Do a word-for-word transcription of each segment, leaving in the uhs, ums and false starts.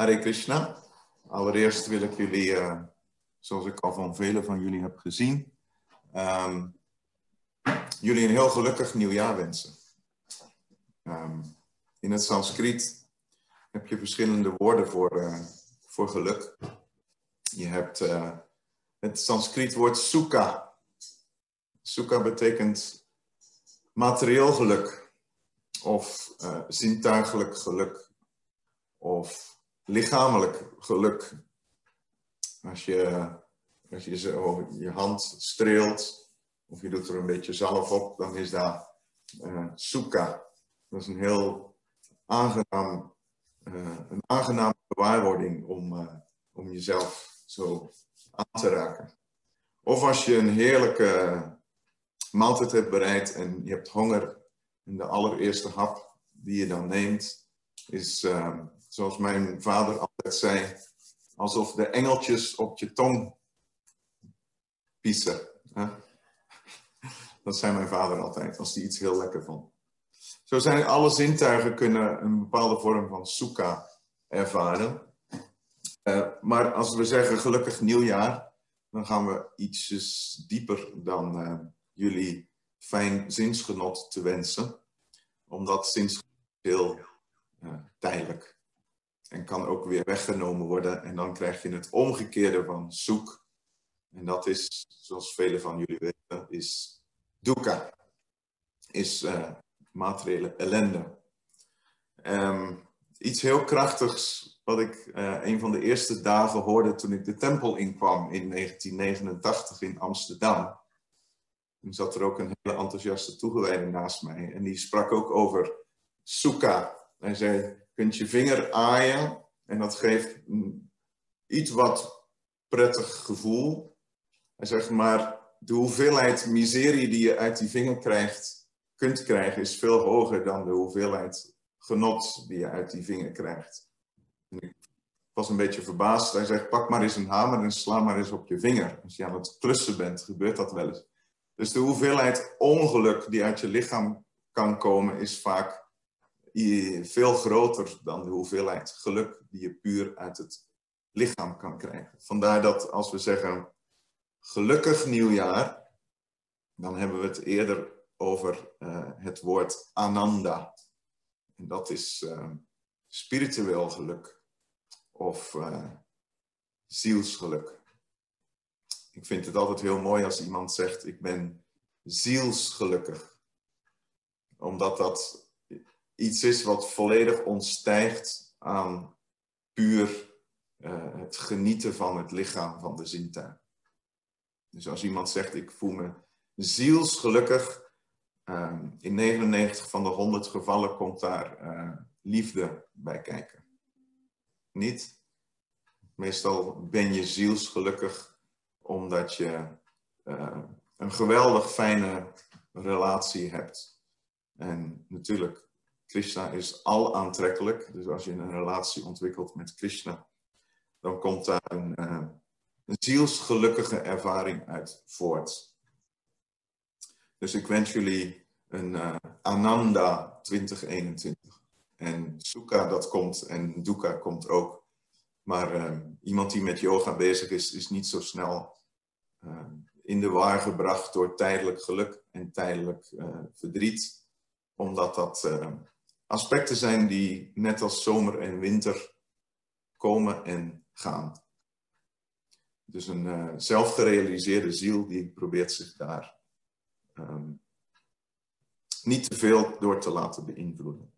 Hare Krishna. Allereerst wil ik jullie, uh, zoals ik al van velen van jullie heb gezien, um, jullie een heel gelukkig nieuwjaar wensen. Um, in het Sanskriet heb je verschillende woorden voor, uh, voor geluk. Je hebt uh, het Sanskriet woord sukha. Sukha betekent materieel geluk, of uh, zintuigelijk geluk, of lichamelijk geluk. Als je, als je zo je hand streelt, of je doet er een beetje zalf op, dan is dat uh, sukha. Dat is een heel aangenaam, uh, een aangename gewaarwording om, uh, om jezelf zo aan te raken. Of als je een heerlijke maaltijd hebt bereid en je hebt honger, en de allereerste hap die je dan neemt, is, uh, zoals mijn vader altijd zei, alsof de engeltjes op je tong piezen. Hè? Dat zei mijn vader altijd, als hij iets heel lekker vond. Zo zijn alle zintuigen kunnen een bepaalde vorm van sukha ervaren. Uh, maar als we zeggen gelukkig nieuwjaar, dan gaan we ietsjes dieper dan uh, jullie fijn zinsgenot te wensen. Omdat zinsgenot heel uh, tijdelijk en kan ook weer weggenomen worden. En dan krijg je het omgekeerde van zoek. En dat is, zoals velen van jullie weten, is dukkha. Is uh, materiële ellende. Um, iets heel krachtigs wat ik uh, een van de eerste dagen hoorde toen ik de tempel inkwam in negentien negenentachtig in Amsterdam. Toen zat er ook een hele enthousiaste toegewijde naast mij. En die sprak ook over sukha. Hij zei, je kunt je vinger aaien en dat geeft een iets wat prettig gevoel. Hij zegt maar, de hoeveelheid miserie die je uit die vinger krijgt, kunt krijgen, is veel hoger dan de hoeveelheid genot die je uit die vinger krijgt. En ik was een beetje verbaasd. Hij zegt, pak maar eens een hamer en sla maar eens op je vinger. Als je aan het klussen bent, gebeurt dat wel eens. Dus de hoeveelheid ongeluk die uit je lichaam kan komen, is vaak veel groter dan de hoeveelheid geluk die je puur uit het lichaam kan krijgen. Vandaar dat als we zeggen gelukkig nieuwjaar, dan hebben we het eerder over uh, het woord ananda. En dat is uh, spiritueel geluk of uh, zielsgeluk. Ik vind het altijd heel mooi als iemand zegt, ik ben zielsgelukkig. Omdat dat iets is wat volledig ontstijgt aan puur uh, het genieten van het lichaam, van de zintuig. Dus als iemand zegt, ik voel me zielsgelukkig, uh, in negenennegentig van de honderd gevallen komt daar uh, liefde bij kijken. Niet? Meestal ben je zielsgelukkig omdat je uh, een geweldig fijne relatie hebt. En natuurlijk, Krishna is al aantrekkelijk. Dus als je een relatie ontwikkelt met Krishna, dan komt daar een, uh, een zielsgelukkige ervaring uit voort. Dus ik wens jullie een uh, Ananda twintig eenentwintig. En Sukha dat komt en Dukkha komt ook. Maar uh, iemand die met yoga bezig is, is niet zo snel uh, in de war gebracht door tijdelijk geluk en tijdelijk uh, verdriet. Omdat dat uh, aspecten zijn die net als zomer en winter komen en gaan. Dus een uh, zelfgerealiseerde ziel die probeert zich daar um, niet te veel door te laten beïnvloeden.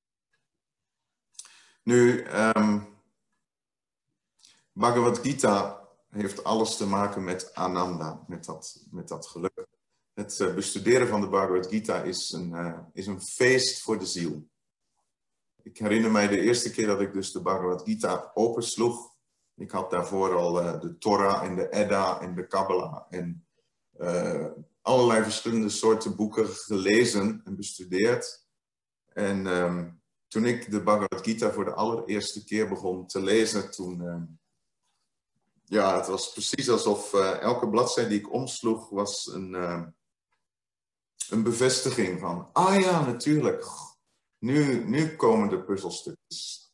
Nu, um, Bhagavad Gita heeft alles te maken met ananda, met dat, met dat geluk. Het uh, bestuderen van de Bhagavad Gita is een, uh, is een feest voor de ziel. Ik herinner mij de eerste keer dat ik dus de Bhagavad Gita opensloeg. Ik had daarvoor al uh, de Torah en de Edda en de Kabbalah en uh, allerlei verschillende soorten boeken gelezen en bestudeerd. En um, toen ik de Bhagavad Gita voor de allereerste keer begon te lezen, toen... Uh, ja, het was precies alsof uh, elke bladzijde die ik omsloeg was een, uh, een bevestiging van... Ah ja, natuurlijk. Nu, nu komen de puzzelstukjes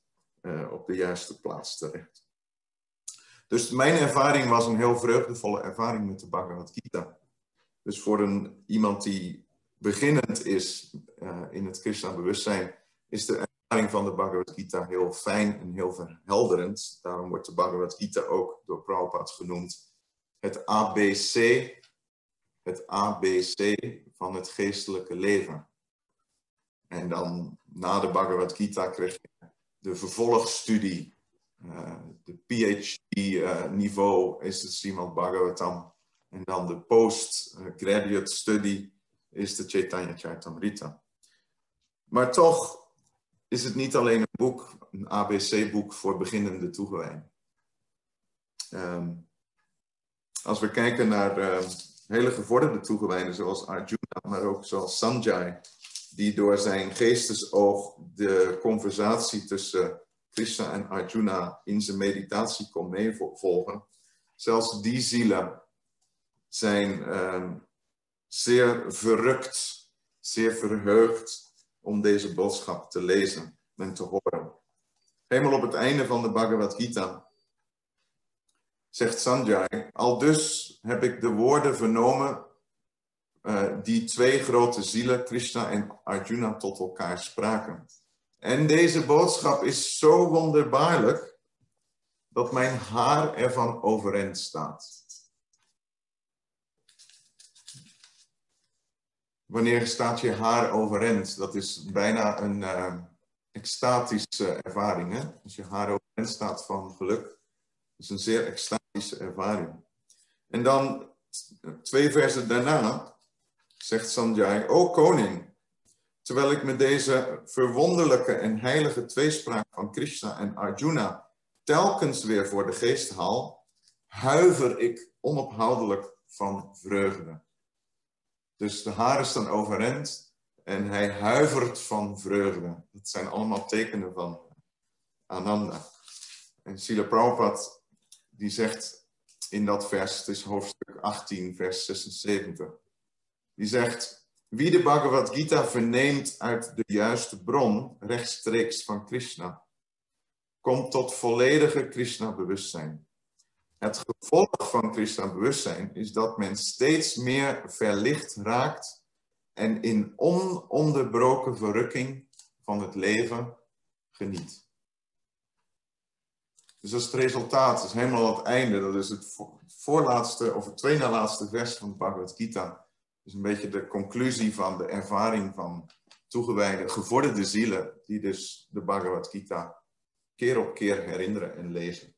uh, op de juiste plaats terecht. Dus mijn ervaring was een heel vreugdevolle ervaring met de Bhagavad Gita. Dus voor een, iemand die beginnend is uh, in het Krishna-bewustzijn, is de ervaring van de Bhagavad Gita heel fijn en heel verhelderend. Daarom wordt de Bhagavad Gita ook door Prabhupada genoemd het A B C, het A B C van het geestelijke leven. En dan na de Bhagavad Gita kreeg je de vervolgstudie, uh, de P H D-niveau uh, is het Srimad Bhagavatam. En dan de post-graduate study is de Chaitanya Charitamrita. Maar toch is het niet alleen een boek, een A B C-boek voor beginnende toegewijden. Um, als we kijken naar uh, hele gevorderde toegewijden zoals Arjuna, maar ook zoals Sanjay, die door zijn geestesoog de conversatie tussen Krishna en Arjuna in zijn meditatie kon meevolgen. Zelfs die zielen zijn uh, zeer verrukt, zeer verheugd om deze boodschap te lezen en te horen. Helemaal op het einde van de Bhagavad Gita zegt Sanjay, aldus heb ik de woorden vernomen uh, die twee grote zielen, Krishna en Arjuna, tot elkaar spraken. En deze boodschap is zo wonderbaarlijk dat mijn haar ervan overeind staat. Wanneer staat je haar overeind? Dat is bijna een uh, extatische ervaring. Hè? Als je haar overeind staat van geluk. Dat is een zeer extatische ervaring. En dan, twee versen daarna, zegt Sanjay, o koning, terwijl ik met deze verwonderlijke en heilige tweespraak van Krishna en Arjuna telkens weer voor de geest haal, huiver ik onophoudelijk van vreugde. Dus de haren staan overeind en hij huivert van vreugde. Dat zijn allemaal tekenen van Ananda. En Srila Prabhupada die zegt in dat vers, het is hoofdstuk achttien, vers zesenzeventig. Die zegt, wie de Bhagavad Gita verneemt uit de juiste bron, rechtstreeks van Krishna, komt tot volledige Krishna-bewustzijn. Het gevolg van Krishna-bewustzijn is dat men steeds meer verlicht raakt en in ononderbroken verrukking van het leven geniet. Dus dat is het resultaat, dat is helemaal aan het einde. Dat is het voorlaatste of het tweede na laatste vers van de Bhagavad Gita. Dat is een beetje de conclusie van de ervaring van toegewijde, gevorderde zielen, die dus de Bhagavad Gita keer op keer herinneren en lezen.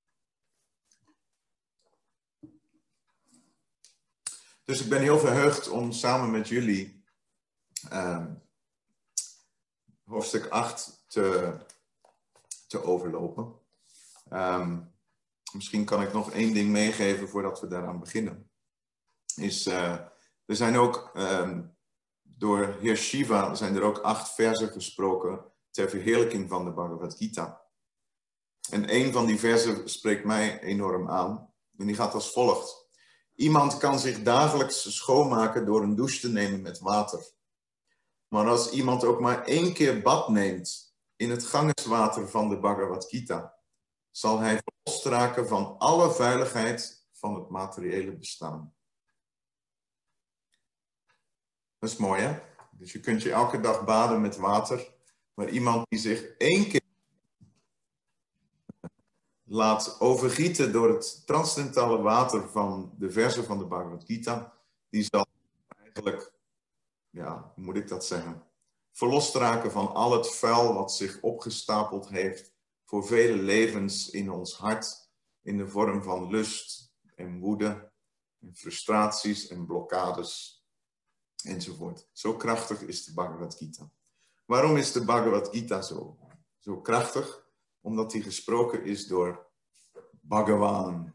Dus ik ben heel verheugd om samen met jullie uh, hoofdstuk acht te, te overlopen. Um, misschien kan ik nog één ding meegeven voordat we daaraan beginnen. Is, uh, er zijn ook, um, door Heer Shiva zijn er ook acht versen gesproken ter verheerlijking van de Bhagavad Gita. En één van die versen spreekt mij enorm aan. En die gaat als volgt. Iemand kan zich dagelijks schoonmaken door een douche te nemen met water. Maar als iemand ook maar één keer bad neemt in het gangeswater van de Bhagavad Gita, zal hij verlost raken van alle vuiligheid van het materiële bestaan. Dat is mooi, hè? Dus je kunt je elke dag baden met water, maar iemand die zich één keer laat overgieten door het transcendentale water van de verzen van de Bhagavad Gita, die zal eigenlijk, ja, hoe moet ik dat zeggen, verlost raken van al het vuil wat zich opgestapeld heeft voor vele levens in ons hart, in de vorm van lust en woede, en frustraties en blokkades, enzovoort. Zo krachtig is de Bhagavad Gita. Waarom is de Bhagavad Gita zo, zo krachtig? Omdat die gesproken is door Bhagavan.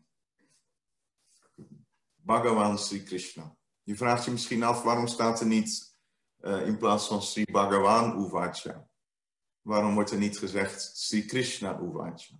Bhagavan Sri Krishna. Je vraagt je misschien af, waarom staat er niet uh, in plaats van Sri Bhagavan Uvacha? Waarom wordt er niet gezegd Sri Krishna Uvacha?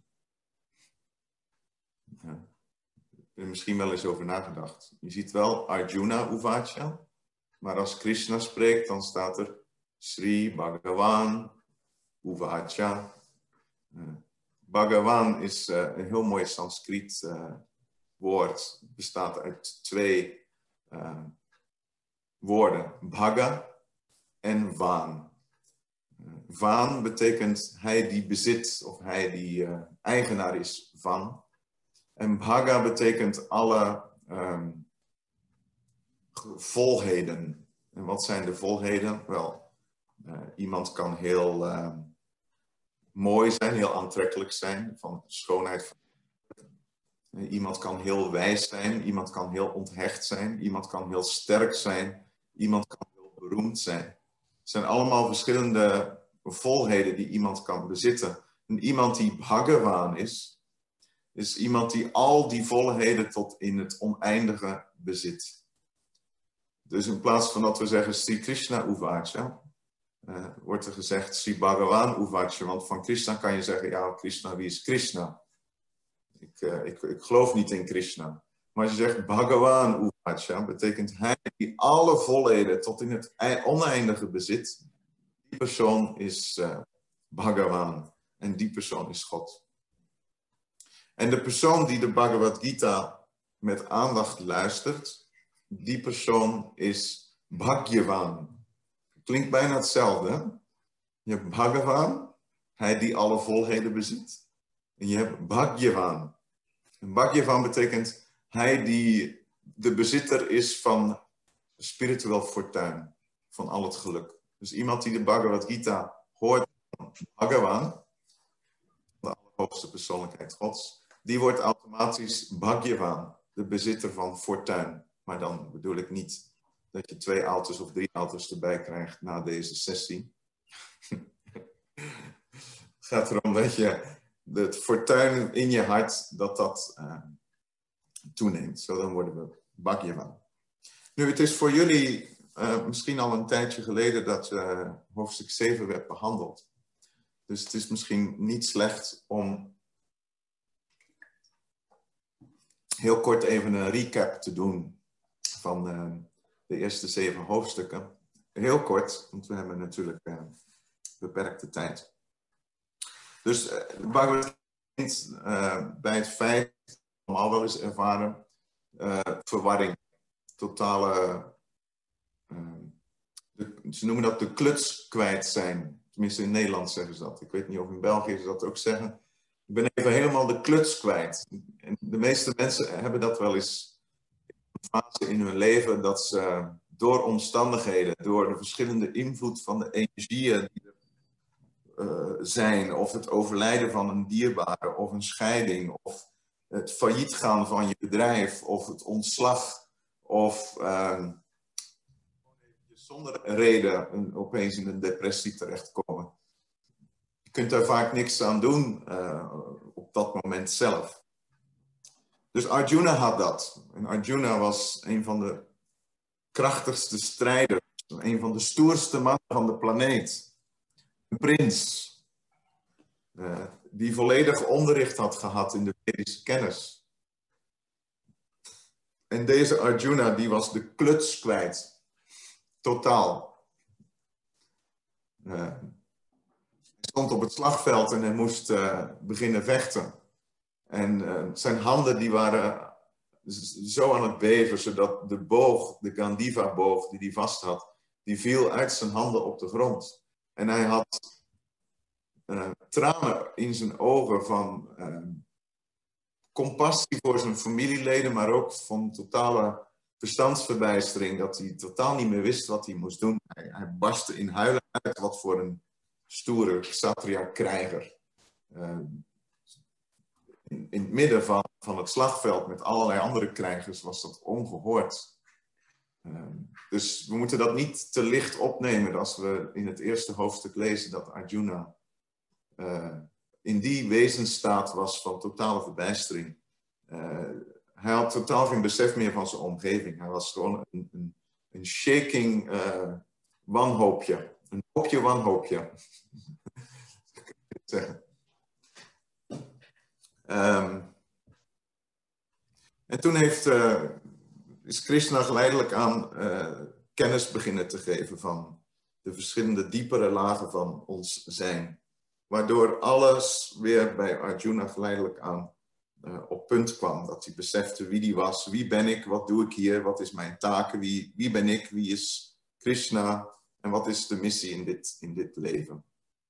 Ja, ik heb er misschien wel eens over nagedacht. Je ziet wel Arjuna Uvacha, maar als Krishna spreekt, dan staat er Sri Bhagavan Uvacha. Uh, Bhagawan is uh, een heel mooi Sanskriet uh, woord. Het bestaat uit twee uh, woorden. Bhaga en waan. Uh, waan betekent hij die bezit of hij die uh, eigenaar is van. En bhaga betekent alle um, volheden. En wat zijn de volheden? Wel, uh, iemand kan heel uh, mooi zijn, heel aantrekkelijk zijn, van schoonheid. Uh, iemand kan heel wijs zijn, iemand kan heel onthecht zijn, iemand kan heel sterk zijn, iemand kan heel beroemd zijn. Het zijn allemaal verschillende volheden die iemand kan bezitten. En iemand die Bhagawan is, is iemand die al die volheden tot in het oneindige bezit. Dus in plaats van dat we zeggen Sri Krishna Uvacha, uh, wordt er gezegd Sri Bhagawan Uvacha. Want van Krishna kan je zeggen, ja Krishna, wie is Krishna? Ik, uh, ik, ik geloof niet in Krishna. Maar als je zegt Bhagawan Uvacha, betekent hij die alle volheden tot in het oneindige bezit. Die persoon is uh, Bhagawan en die persoon is God. En de persoon die de Bhagavad Gita met aandacht luistert, die persoon is Bhagyavan. Klinkt bijna hetzelfde. Hè? Je hebt Bhagavan, hij die alle volheden bezit. En je hebt Bhagyavan. En Bhagyavan betekent hij die de bezitter is van spiritueel fortuin, van al het geluk. Dus iemand die de Bhagavad Gita hoort van Bhagavan, de allerhoogste persoonlijkheid Gods, die wordt automatisch Bhagyavan, de bezitter van fortuin. Maar dan bedoel ik niet dat je twee auto's of drie auto's erbij krijgt na deze sessie. Het gaat erom dat je het fortuin in je hart, dat dat uh, toeneemt. Zo dan worden we Bhagyavan. Nu, het is voor jullie uh, misschien al een tijdje geleden dat uh, hoofdstuk zeven werd behandeld. Dus het is misschien niet slecht om heel kort even een recap te doen van uh, de eerste zeven hoofdstukken. Heel kort, want we hebben natuurlijk uh, beperkte tijd. Dus uh, Bhagavad Gita uh, bij het feit, allemaal wel eens ervaren, uh, verwarring, totale, uh, de, ze noemen dat de kluts kwijt zijn. Tenminste in Nederland zeggen ze dat. Ik weet niet of in België ze dat ook zeggen. Ik ben even helemaal de kluts kwijt. En de meeste mensen hebben dat wel eens een fase in hun leven dat ze door omstandigheden, door de verschillende invloed van de energieën die er uh, zijn, of het overlijden van een dierbare, of een scheiding, of het failliet gaan van je bedrijf, of het ontslag, of uh, zonder reden een, opeens in een depressie terechtkomen. Je kunt daar vaak niks aan doen uh, op dat moment zelf. Dus Arjuna had dat. En Arjuna was een van de krachtigste strijders. Een van de stoerste mannen van de planeet. Een prins. Uh, die volledig onderricht had gehad in de Vedische kennis. En deze Arjuna die was de kluts kwijt. Totaal. Uh, hij stond op het slagveld en hij moest uh, beginnen vechten. En uh, zijn handen die waren zo aan het beven, zodat de boog, de Gandiva-boog die hij vast had, die viel uit zijn handen op de grond. En hij had uh, tranen in zijn ogen van uh, compassie voor zijn familieleden, maar ook van totale verstandsverbijstering, dat hij totaal niet meer wist wat hij moest doen. Hij, hij barstte in huilen uit, wat voor een stoere Kshatriya-krijger. Uh, in, in het midden van, van het slagveld met allerlei andere krijgers was dat ongehoord. Uh, dus we moeten dat niet te licht opnemen als we in het eerste hoofdstuk lezen dat Arjuna uh, in die wezensstaat was van totale verbijstering. Uh, hij had totaal geen besef meer van zijn omgeving. Hij was gewoon een, een, een shaking uh, wanhoopje. Een hoopje wanhoopje. zeggen. Um, en toen heeft, uh, is Krishna geleidelijk aan uh, kennis beginnen te geven van de verschillende diepere lagen van ons zijn. waardoor alles weer bij Arjuna geleidelijk aan uh, op punt kwam. Dat hij besefte wie hij was, wie ben ik, wat doe ik hier, wat is mijn taak, wie, wie ben ik, wie is Krishna en wat is de missie in dit, in dit leven.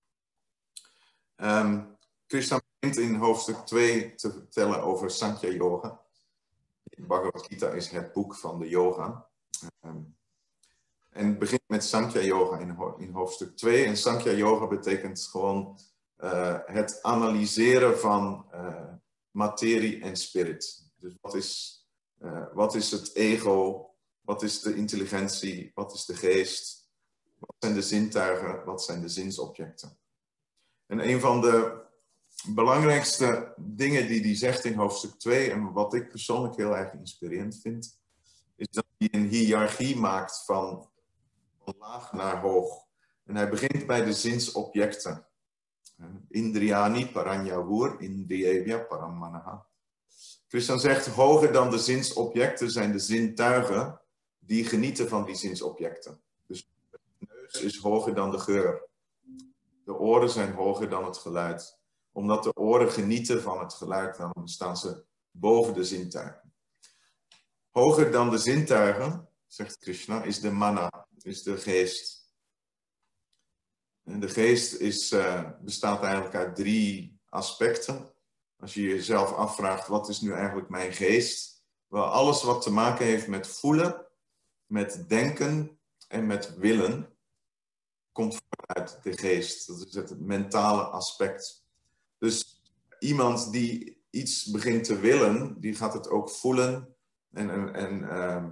Um, Krishna begint in hoofdstuk twee te vertellen over Sankhya Yoga. Bhagavad Gita is het boek van de yoga. Um, en het begint met Sankhya Yoga in, ho in hoofdstuk twee. En Sankhya Yoga betekent gewoon uh, het analyseren van uh, materie en spirit. Dus wat is, uh, wat is het ego? Wat is de intelligentie? Wat is de geest? Wat zijn de zintuigen? Wat zijn de zinsobjecten? En een van de belangrijkste dingen die hij zegt in hoofdstuk twee, en wat ik persoonlijk heel erg inspirerend vind, is dat hij een hiërarchie maakt van, van laag naar hoog. En hij begint bij de zinsobjecten. Indriyani paranyavur, indriyevya parammanaha. Krishna zegt, hoger dan de zinsobjecten zijn de zintuigen die genieten van die zinsobjecten. Dus de neus is hoger dan de geur. De oren zijn hoger dan het geluid. Omdat de oren genieten van het geluid, dan staan ze boven de zintuigen. Hoger dan de zintuigen, zegt Krishna, is de mana, is de geest. En de geest is, uh, bestaat eigenlijk uit drie aspecten. Als je jezelf afvraagt, wat is nu eigenlijk mijn geest? Wel, alles wat te maken heeft met voelen, met denken en met willen, komt vanuit de geest. Dat is het mentale aspect. Dus iemand die iets begint te willen, die gaat het ook voelen en, en, en uh,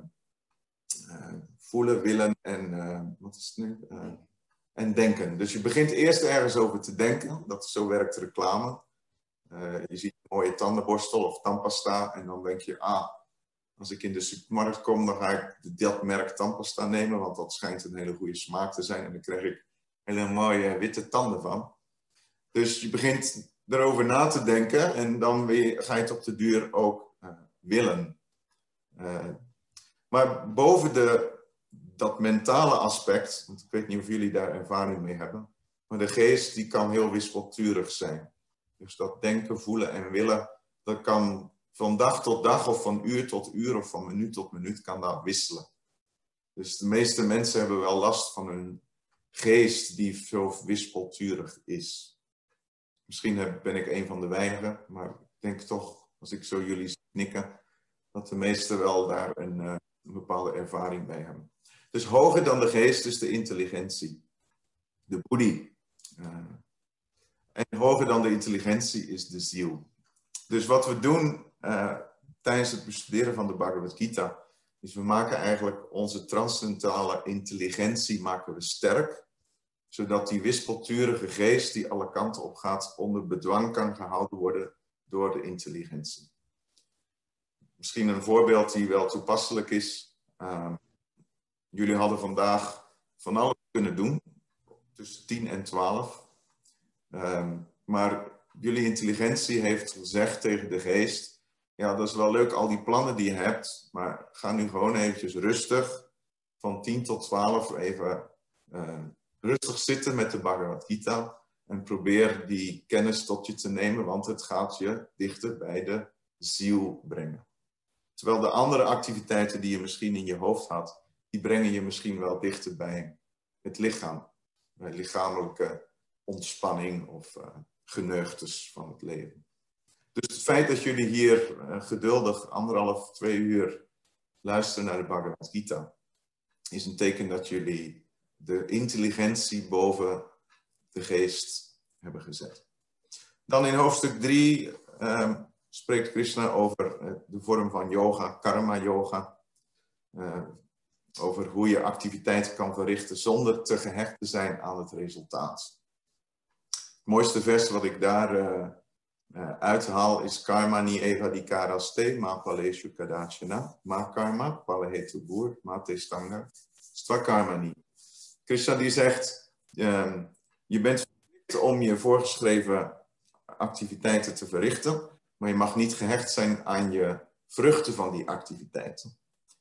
uh, voelen, willen en uh, wat is het nu? Uh, en denken. Dus je begint eerst ergens over te denken. Dat zo werkt reclame. Uh, je ziet een mooie tandenborstel of tandpasta en dan denk je, ah, als ik in de supermarkt kom, dan ga ik dat merk tandpasta nemen, want dat schijnt een hele goede smaak te zijn en dan krijg ik hele mooie witte tanden van. Dus je begint erover na te denken en dan weer, ga je het op de duur ook uh, willen. Uh, maar boven de, dat mentale aspect, want ik weet niet of jullie daar ervaring mee hebben, maar de geest die kan heel wispelturig zijn. Dus dat denken, voelen en willen, dat kan van dag tot dag of van uur tot uur of van minuut tot minuut kan dat wisselen. Dus de meeste mensen hebben wel last van hun geest die zo wispelturig is. Misschien heb, ben ik een van de weinigen, maar ik denk toch, als ik zo jullie knikken, dat de meesten wel daar een, uh, een bepaalde ervaring bij hebben. Dus hoger dan de geest is de intelligentie, de buddhi. Uh, en hoger dan de intelligentie is de ziel. Dus wat we doen uh, tijdens het bestuderen van de Bhagavad Gita, is we maken eigenlijk onze transcendentale intelligentie maken we sterk, zodat die wispelturige geest die alle kanten op gaat, onder bedwang kan gehouden worden door de intelligentie. Misschien een voorbeeld die wel toepasselijk is. Uh, jullie hadden vandaag van alles kunnen doen, tussen tien en twaalf. Uh, maar jullie intelligentie heeft gezegd tegen de geest, ja, dat is wel leuk al die plannen die je hebt, maar ga nu gewoon eventjes rustig van tien tot twaalf even uh, rustig zitten met de Bhagavad Gita en probeer die kennis tot je te nemen, want het gaat je dichter bij de ziel brengen. Terwijl de andere activiteiten die je misschien in je hoofd had, die brengen je misschien wel dichter bij het lichaam, bij lichamelijke ontspanning of uh, geneugtes van het leven. Dus het feit dat jullie hier uh, geduldig anderhalf, twee uur luisteren naar de Bhagavad Gita, is een teken dat jullie de intelligentie boven de geest hebben gezet. Dan in hoofdstuk drie uh, spreekt Krishna over uh, de vorm van yoga, karma yoga. Uh, over hoe je activiteiten kan verrichten zonder te gehecht te zijn aan het resultaat. Het mooiste vers wat ik daar uh, uh, uithaal is karmani evadikaraste ma paleshu kadachana ma karma palahetu bur ma te stanga stvakarmani. Krishna die zegt, uh, je bent verplicht om je voorgeschreven activiteiten te verrichten, maar je mag niet gehecht zijn aan je vruchten van die activiteiten.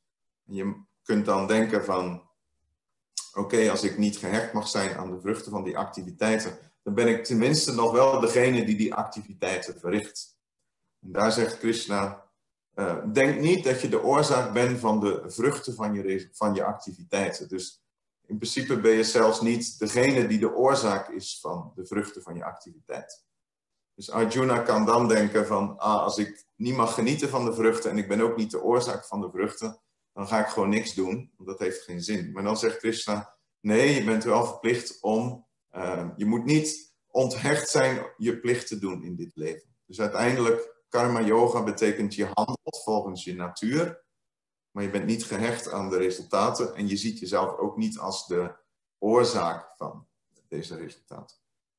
Je kunt dan denken van, oké, okay, als ik niet gehecht mag zijn aan de vruchten van die activiteiten, dan ben ik tenminste nog wel degene die die activiteiten verricht. En daar zegt Krishna, uh, denk niet dat je de oorzaak bent van de vruchten van je, van je activiteiten. Dus in principe ben je zelfs niet degene die de oorzaak is van de vruchten van je activiteit. Dus Arjuna kan dan denken van, ah, als ik niet mag genieten van de vruchten en ik ben ook niet de oorzaak van de vruchten, dan ga ik gewoon niks doen, want dat heeft geen zin. Maar dan zegt Krishna, nee, je bent wel verplicht om, uh, je moet niet onthecht zijn je plicht te doen in dit leven. Dus uiteindelijk, karma yoga betekent je handelt volgens je natuur, maar je bent niet gehecht aan de resultaten en je ziet jezelf ook niet als de oorzaak van deze resultaten.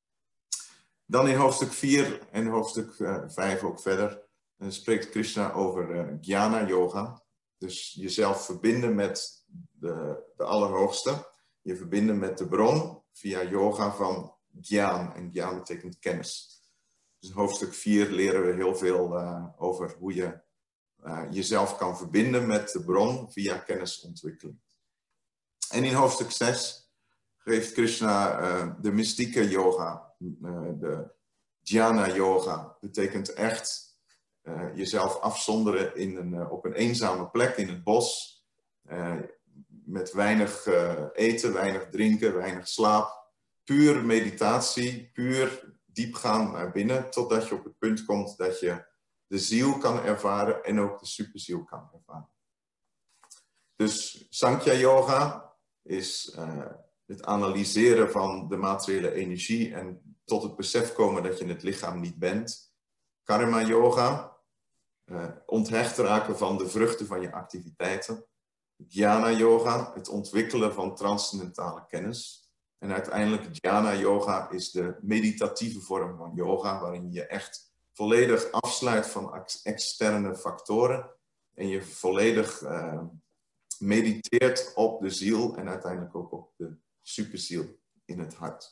Dan in hoofdstuk vier en hoofdstuk vijf ook verder uh, spreekt Krishna over uh, Jnana yoga. Dus jezelf verbinden met de, de Allerhoogste. Je verbinden met de bron via yoga van Gyan. En Gyan betekent kennis. Dus in hoofdstuk vier leren we heel veel uh, over hoe je uh, jezelf kan verbinden met de bron via kennisontwikkeling. En in hoofdstuk zes geeft Krishna uh, de mystieke yoga. Uh, de Jnana yoga betekent echt uh, jezelf afzonderen in een, uh, op een eenzame plek in het bos. Uh, met weinig uh, eten, weinig drinken, weinig slaap. Puur meditatie, puur diep gaan naar binnen. Totdat je op het punt komt dat je de ziel kan ervaren en ook de superziel kan ervaren. Dus Sankhya yoga is uh, het analyseren van de materiële energie en tot het besef komen dat je het lichaam niet bent. Karma yoga, uh, onthecht raken van de vruchten van je activiteiten. Jnana yoga, het ontwikkelen van transcendentale kennis. En uiteindelijk Jnana yoga is de meditatieve vorm van yoga, waarin je je echt volledig afsluit van externe factoren. En je volledig uh, mediteert op de ziel en uiteindelijk ook op de superziel in het hart.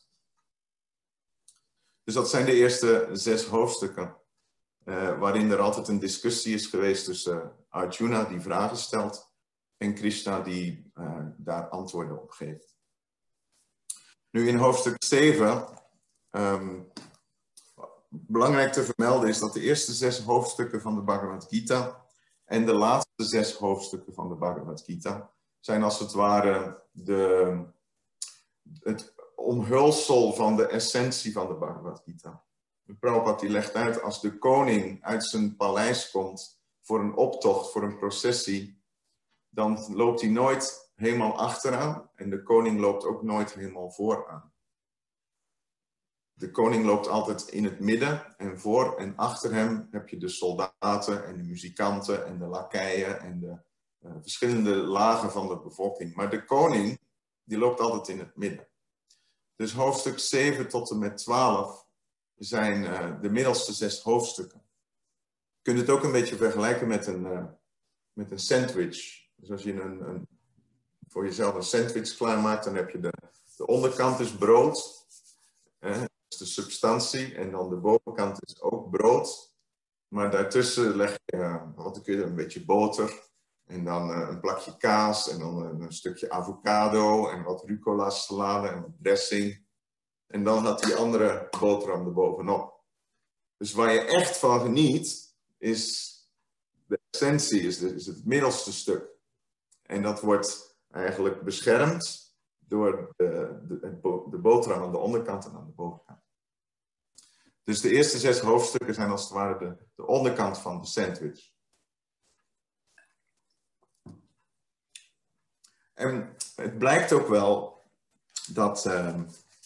Dus dat zijn de eerste zes hoofdstukken, uh, waarin er altijd een discussie is geweest tussen uh, Arjuna die vragen stelt en Krishna die uh, daar antwoorden op geeft. Nu in hoofdstuk zeven, um, belangrijk te vermelden is dat de eerste zes hoofdstukken van de Bhagavad Gita en de laatste zes hoofdstukken van de Bhagavad Gita zijn als het ware de, het omhulsel van de essentie van de Bhagavad Gita. Prabhupada die legt uit, als de koning uit zijn paleis komt voor een optocht, voor een processie, dan loopt hij nooit helemaal achteraan en de koning loopt ook nooit helemaal vooraan. De koning loopt altijd in het midden en voor en achter hem heb je de soldaten en de muzikanten en de lakeien en de uh, verschillende lagen van de bevolking. Maar de koning, die loopt altijd in het midden. Dus hoofdstuk zeven tot en met twaalf zijn uh, de middelste zes hoofdstukken. Je kunt het ook een beetje vergelijken met een, uh, met een sandwich. Dus als je een, een, voor jezelf een sandwich klaarmaakt, dan heb je de, de onderkant is brood. Eh, dat is de substantie. En dan de bovenkant is ook brood. Maar daartussen leg je, uh, wat kun je, een beetje boter. En dan uh, een plakje kaas. En dan uh, een stukje avocado. En wat rucola salade en wat dressing. En dan had die andere boterham erbovenop. Dus waar je echt van geniet, is de essentie, is, de, is het middelste stuk. En dat wordt eigenlijk beschermd door de, de, de boterham aan de onderkant en aan de bovenkant. Dus de eerste zes hoofdstukken zijn als het ware de, de onderkant van de sandwich. En het blijkt ook wel dat, uh,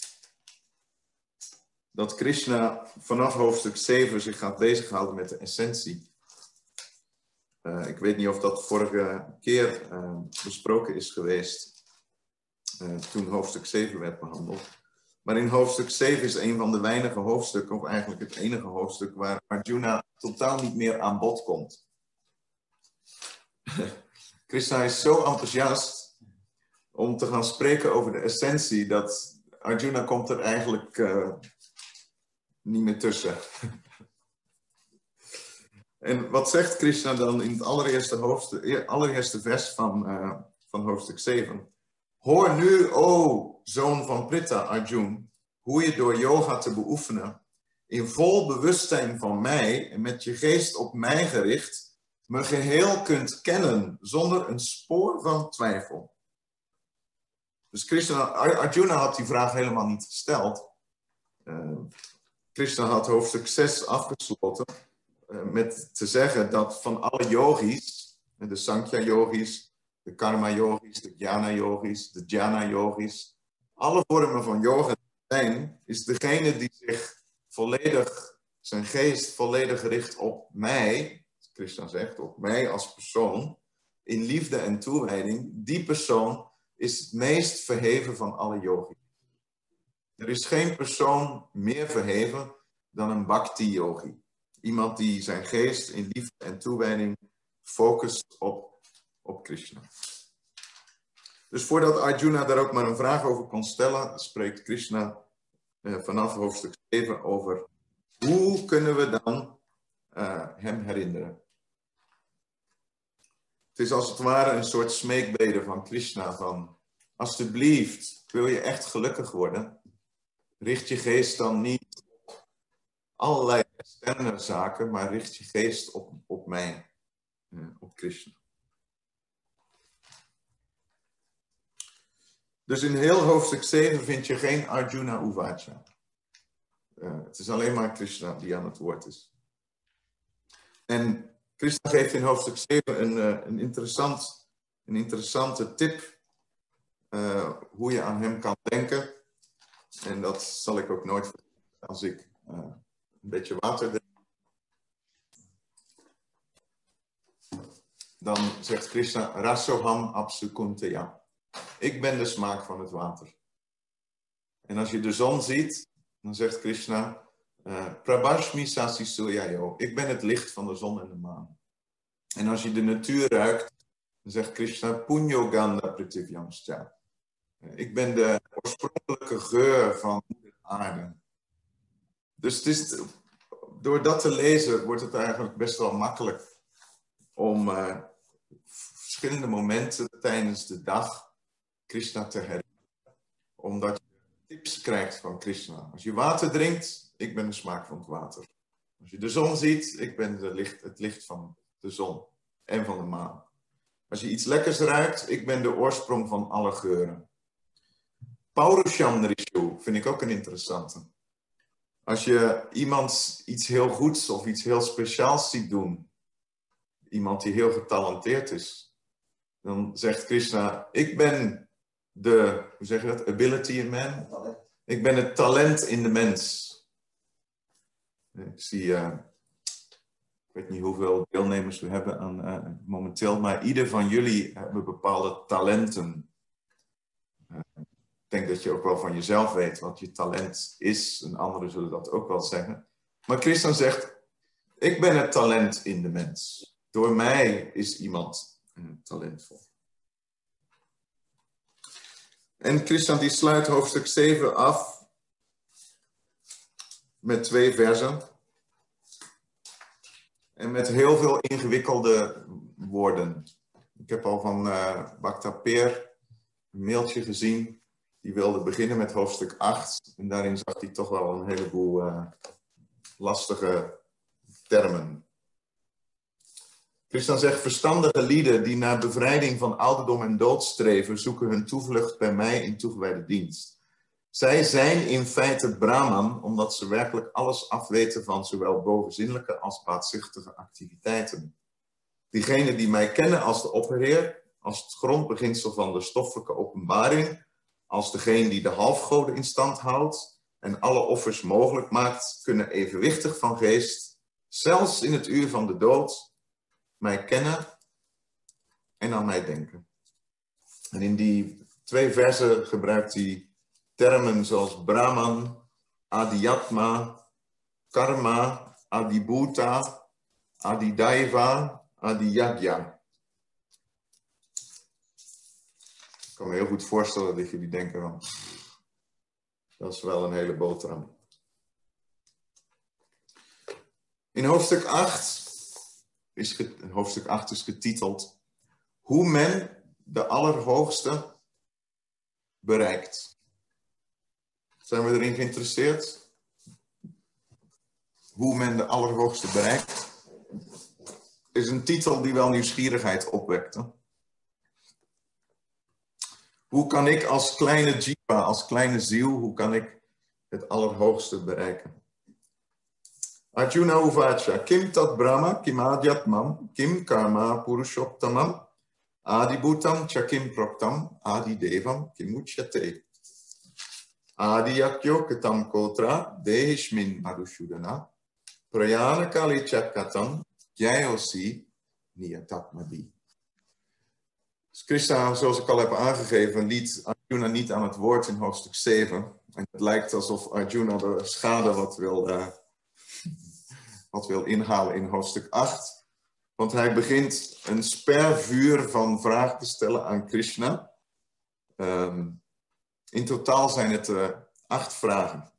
dat Krishna vanaf hoofdstuk zeven zich gaat bezighouden met de essentie. Uh, ik weet niet of dat vorige keer uh, besproken is geweest, uh, toen hoofdstuk zeven werd behandeld. Maar in hoofdstuk zeven is een van de weinige hoofdstukken, of eigenlijk het enige hoofdstuk, waar Arjuna totaal niet meer aan bod komt. Krishna is zo enthousiast om te gaan spreken over de essentie, dat Arjuna komt er eigenlijk uh, niet meer tussen. En wat zegt Krishna dan in het allereerste, hoofdstuk, allereerste vers van, uh, van hoofdstuk zeven? Hoor nu, o zoon van Pritha, Arjun, hoe je door yoga te beoefenen, in vol bewustzijn van mij en met je geest op mij gericht, me geheel kunt kennen zonder een spoor van twijfel. Dus Krishna, Arjuna had die vraag helemaal niet gesteld. Uh, Krishna had hoofdstuk zes afgesloten uh, met te zeggen dat van alle yogis, de Sankhya-yogis, de Karma-yogis, de Jnana-yogis, de Dhyana-yogis, alle vormen van yoga zijn, is degene die zich volledig, zijn geest volledig richt op mij, Krishna zegt, op mij als persoon, in liefde en toewijding, die persoon is het meest verheven van alle yogis. Er is geen persoon meer verheven dan een bhakti-yogi. Iemand die zijn geest in liefde en toewijding focust op, op Krishna. Dus voordat Arjuna daar ook maar een vraag over kon stellen, spreekt Krishna eh, vanaf hoofdstuk zeven over hoe kunnen we dan uh, hem herinneren. Het is als het ware een soort smeekbede van Krishna van, alsjeblieft, wil je echt gelukkig worden, richt je geest dan niet op allerlei externe zaken, maar richt je geest op, op mij, uh, op Krishna. Dus in heel hoofdstuk zeven vind je geen Arjuna Uvacha. Uh, het is alleen maar Krishna die aan het woord is. En Krishna geeft in hoofdstuk zeven een, uh, een, interessant, een interessante tip uh, hoe je aan hem kan denken. En dat zal ik ook nooit vergeten als ik uh, een beetje water drink. Dan zegt Krishna, Rasoham Apsukunteya. Ik ben de smaak van het water. En als je de zon ziet, dan zegt Krishna, uh, Prabhashmi Sasi Suryayo. Ik ben het licht van de zon en de maan. En als je de natuur ruikt, dan zegt Krishna, Punyo Gandha Prithivyanscha. Uh, ik ben de oorspronkelijke geur van de aarde. Dus het is, door dat te lezen wordt het eigenlijk best wel makkelijk om uh, verschillende momenten tijdens de dag Krishna te herinneren. Omdat je tips krijgt van Krishna. Als je water drinkt, ik ben de smaak van het water. Als je de zon ziet, ik ben de licht, het licht van de zon en van de maan. Als je iets lekkers ruikt, ik ben de oorsprong van alle geuren. Paurusham Rishu vind ik ook een interessante. Als je iemand iets heel goeds of iets heel speciaals ziet doen, iemand die heel getalenteerd is, dan zegt Krishna, ik ben de, hoe zeg je dat, ability in man? Ik ben het talent in de mens. Ik zie, uh, ik weet niet hoeveel deelnemers we hebben aan, uh, momenteel, maar ieder van jullie hebben bepaalde talenten. Uh, ik denk dat je ook wel van jezelf weet wat je talent is, en anderen zullen dat ook wel zeggen. Maar Krishna zegt, ik ben het talent in de mens. Door mij is iemand uh, talentvol. En Krishna die sluit hoofdstuk zeven af met twee versen. En met heel veel ingewikkelde woorden. Ik heb al van uh, Bhakta Peer een mailtje gezien. Die wilde beginnen met hoofdstuk acht. En daarin zag hij toch wel een heleboel uh, lastige termen. Krishna zegt, verstandige lieden die naar bevrijding van ouderdom en dood streven, zoeken hun toevlucht bij mij in toegewijde dienst. Zij zijn in feite Brahman, omdat ze werkelijk alles afweten van zowel bovenzinnelijke als baatzuchtige activiteiten. Diegenen die mij kennen als de opperheer, als het grondbeginsel van de stoffelijke openbaring, als degene die de halfgoden in stand houdt en alle offers mogelijk maakt, kunnen evenwichtig van geest, zelfs in het uur van de dood, mij kennen en aan mij denken. En in die twee versen gebruikt hij termen zoals Brahman, Adhyatma, Karma, Adibhuta, Adidaiva, Adiyagya. Ik kan me heel goed voorstellen dat jullie denken van, dat is wel een hele boterham. In hoofdstuk acht is, hoofdstuk acht is getiteld Hoe men de Allerhoogste bereikt. Zijn we erin geïnteresseerd? Hoe men de Allerhoogste bereikt? Is een titel die wel nieuwsgierigheid opwekt. Hè? Hoe kan ik als kleine jiva, als kleine ziel, hoe kan ik het Allerhoogste bereiken? Arjuna Uvacha, Kim Tat Brahma, Kim Adhyatmam, Kim Karma Purushottamam, Adibhutam Chakim Proktam, Adidevam Kim Uchyate. Adiyakyo Katam Kotra, Dehishmin Madhushudana, Prayana Kali Chakatam, Jayosi Niyatatmadi. Dus Krishna, zoals ik al heb aangegeven, liet Arjuna niet aan het woord in hoofdstuk zeven. En het lijkt alsof Arjuna de schade wat wil, uh, wat wil inhalen in hoofdstuk acht. Want hij begint een spervuur van vragen te stellen aan Krishna. Um, in totaal zijn het uh, acht vragen.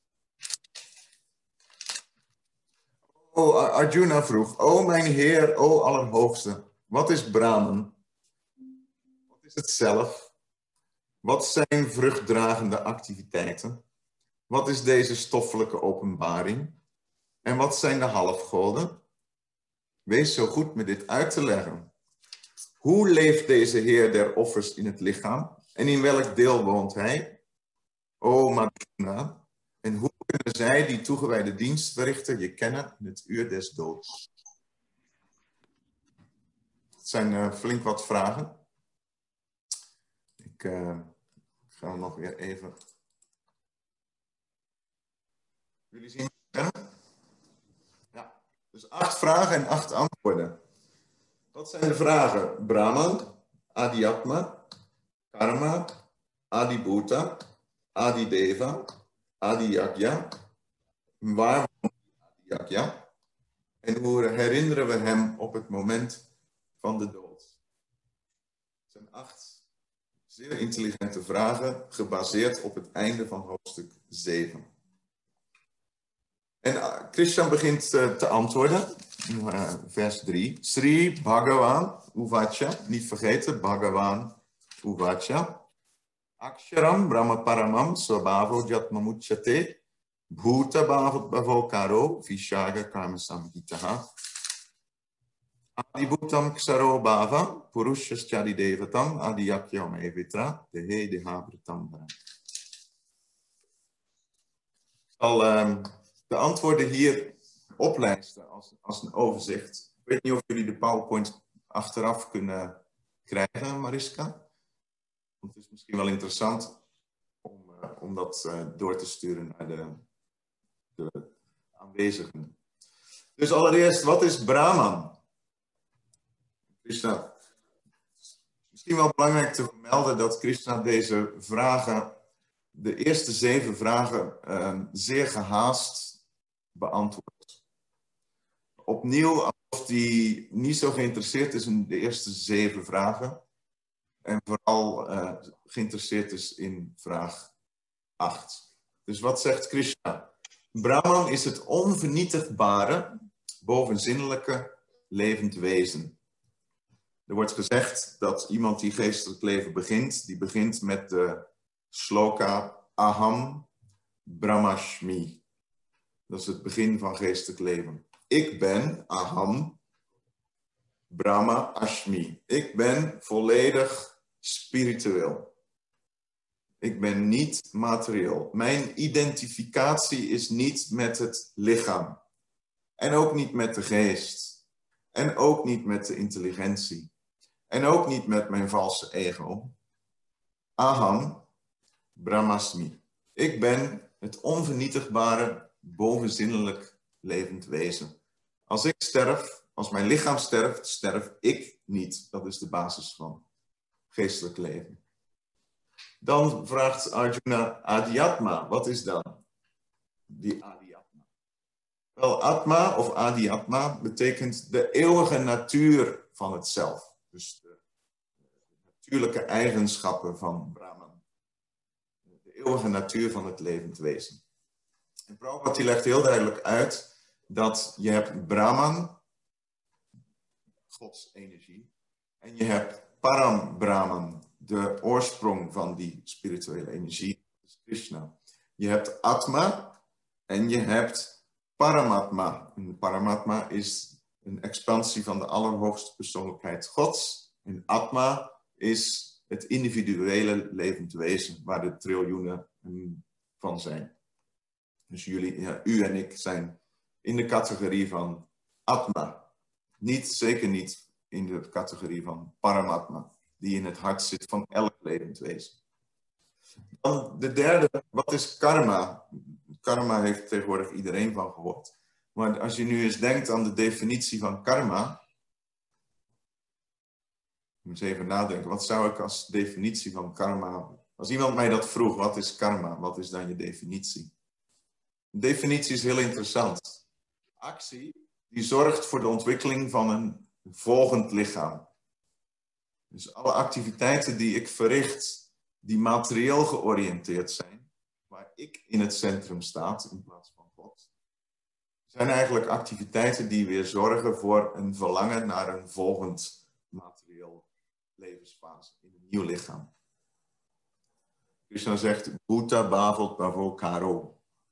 Oh, Arjuna vroeg, o mijn Heer, o Allerhoogste, wat is Brahman? Wat is het zelf? Wat zijn vruchtdragende activiteiten? Wat is deze stoffelijke openbaring? En wat zijn de halfgoden? Wees zo goed me dit uit te leggen. Hoe leeft deze Heer der offers in het lichaam? En in welk deel woont hij? O Madhuna, en hoe kunnen zij die toegewijde dienst verrichten je kennen in het uur des doods? Het zijn uh, flink wat vragen. Ik uh, ga nog weer even... Jullie zien het? Ja, dus acht vragen en acht antwoorden. Wat zijn de vragen? Brahman, Adhyatma, Karma, Adibhuta, Adideva, Adiyagya. Waar woont Adiyagya? En hoe herinneren we hem op het moment van de dood? Het zijn acht zeer intelligente vragen, gebaseerd op het einde van hoofdstuk zeven. En Krishna begint uh, te antwoorden, uh, vers drie. Sri Bhagavan Uvacha, niet vergeten, Bhagavan Uvacha. Aksharam Brahma Paramam Swabhavo Jatmamuchyate Bhuta Bhavokaro Vishaga Karma Samhitaha Adibhutam Ksaro Bhava Purushashchadi Devatam Adiyakyam Evitra Dehe Dehabritam. Ik zal um, de antwoorden hier oplijsten als, als een overzicht. Ik weet niet of jullie de PowerPoint achteraf kunnen krijgen, Mariska. Het is misschien wel interessant om, uh, om dat uh, door te sturen naar de, de aanwezigen. Dus allereerst, wat is Brahman? Krishna. Misschien wel belangrijk te vermelden dat Krishna deze vragen, de eerste zeven vragen, uh, zeer gehaast beantwoordt. Opnieuw, alsof hij niet zo geïnteresseerd is in de eerste zeven vragen. En vooral uh, geïnteresseerd is in vraag acht. Dus wat zegt Krishna? Brahman is het onvernietigbare, bovenzinnelijke, levend wezen. Er wordt gezegd dat iemand die geestelijk leven begint, die begint met de sloka Aham Brahmasmi. Dat is het begin van geestelijk leven. Ik ben Aham Brahma Ashmi. Ik ben volledig spiritueel. Ik ben niet materieel. Mijn identificatie is niet met het lichaam. En ook niet met de geest. En ook niet met de intelligentie. En ook niet met mijn valse ego. Aham Brahmasmi. Ik ben het onvernietigbare, bovenzinnelijk levend wezen. Als ik sterf, als mijn lichaam sterft, sterf ik niet. Dat is de basis van geestelijk leven. Dan vraagt Arjuna Adhyatma. Wat is dan die Adhyatma? Wel, Atma of Adhyatma betekent de eeuwige natuur van het zelf. Dus de natuurlijke eigenschappen van Brahman. De eeuwige natuur van het levend wezen. En Prabhupada legt heel duidelijk uit dat je hebt Brahman, Gods energie, en je hebt Param Brahman, de oorsprong van die spirituele energie, dat is Krishna. Je hebt Atma en je hebt Paramatma. En Paramatma is een expansie van de allerhoogste persoonlijkheid Gods. En Atma is het individuele levend wezen, waar de triljoenen van zijn. Dus jullie, ja, u en ik zijn in de categorie van Atma. Niet, zeker niet in de categorie van Paramatma, die in het hart zit van elk levend wezen. Dan de derde, wat is karma? Karma heeft tegenwoordig iedereen van gehoord. Maar als je nu eens denkt aan de definitie van karma. Moet eens even nadenken, wat zou ik als definitie van karma... Als iemand mij dat vroeg, wat is karma? Wat is dan je definitie? De definitie is heel interessant. Actie die zorgt voor de ontwikkeling van een volgend lichaam. Dus alle activiteiten die ik verricht, die materieel georiënteerd zijn, waar ik in het centrum sta in plaats van God, zijn eigenlijk activiteiten die weer zorgen voor een verlangen naar een volgend materieel levensfase in een nieuw lichaam. Krishna zegt, Bhuta Bhavot Bhavo Karo.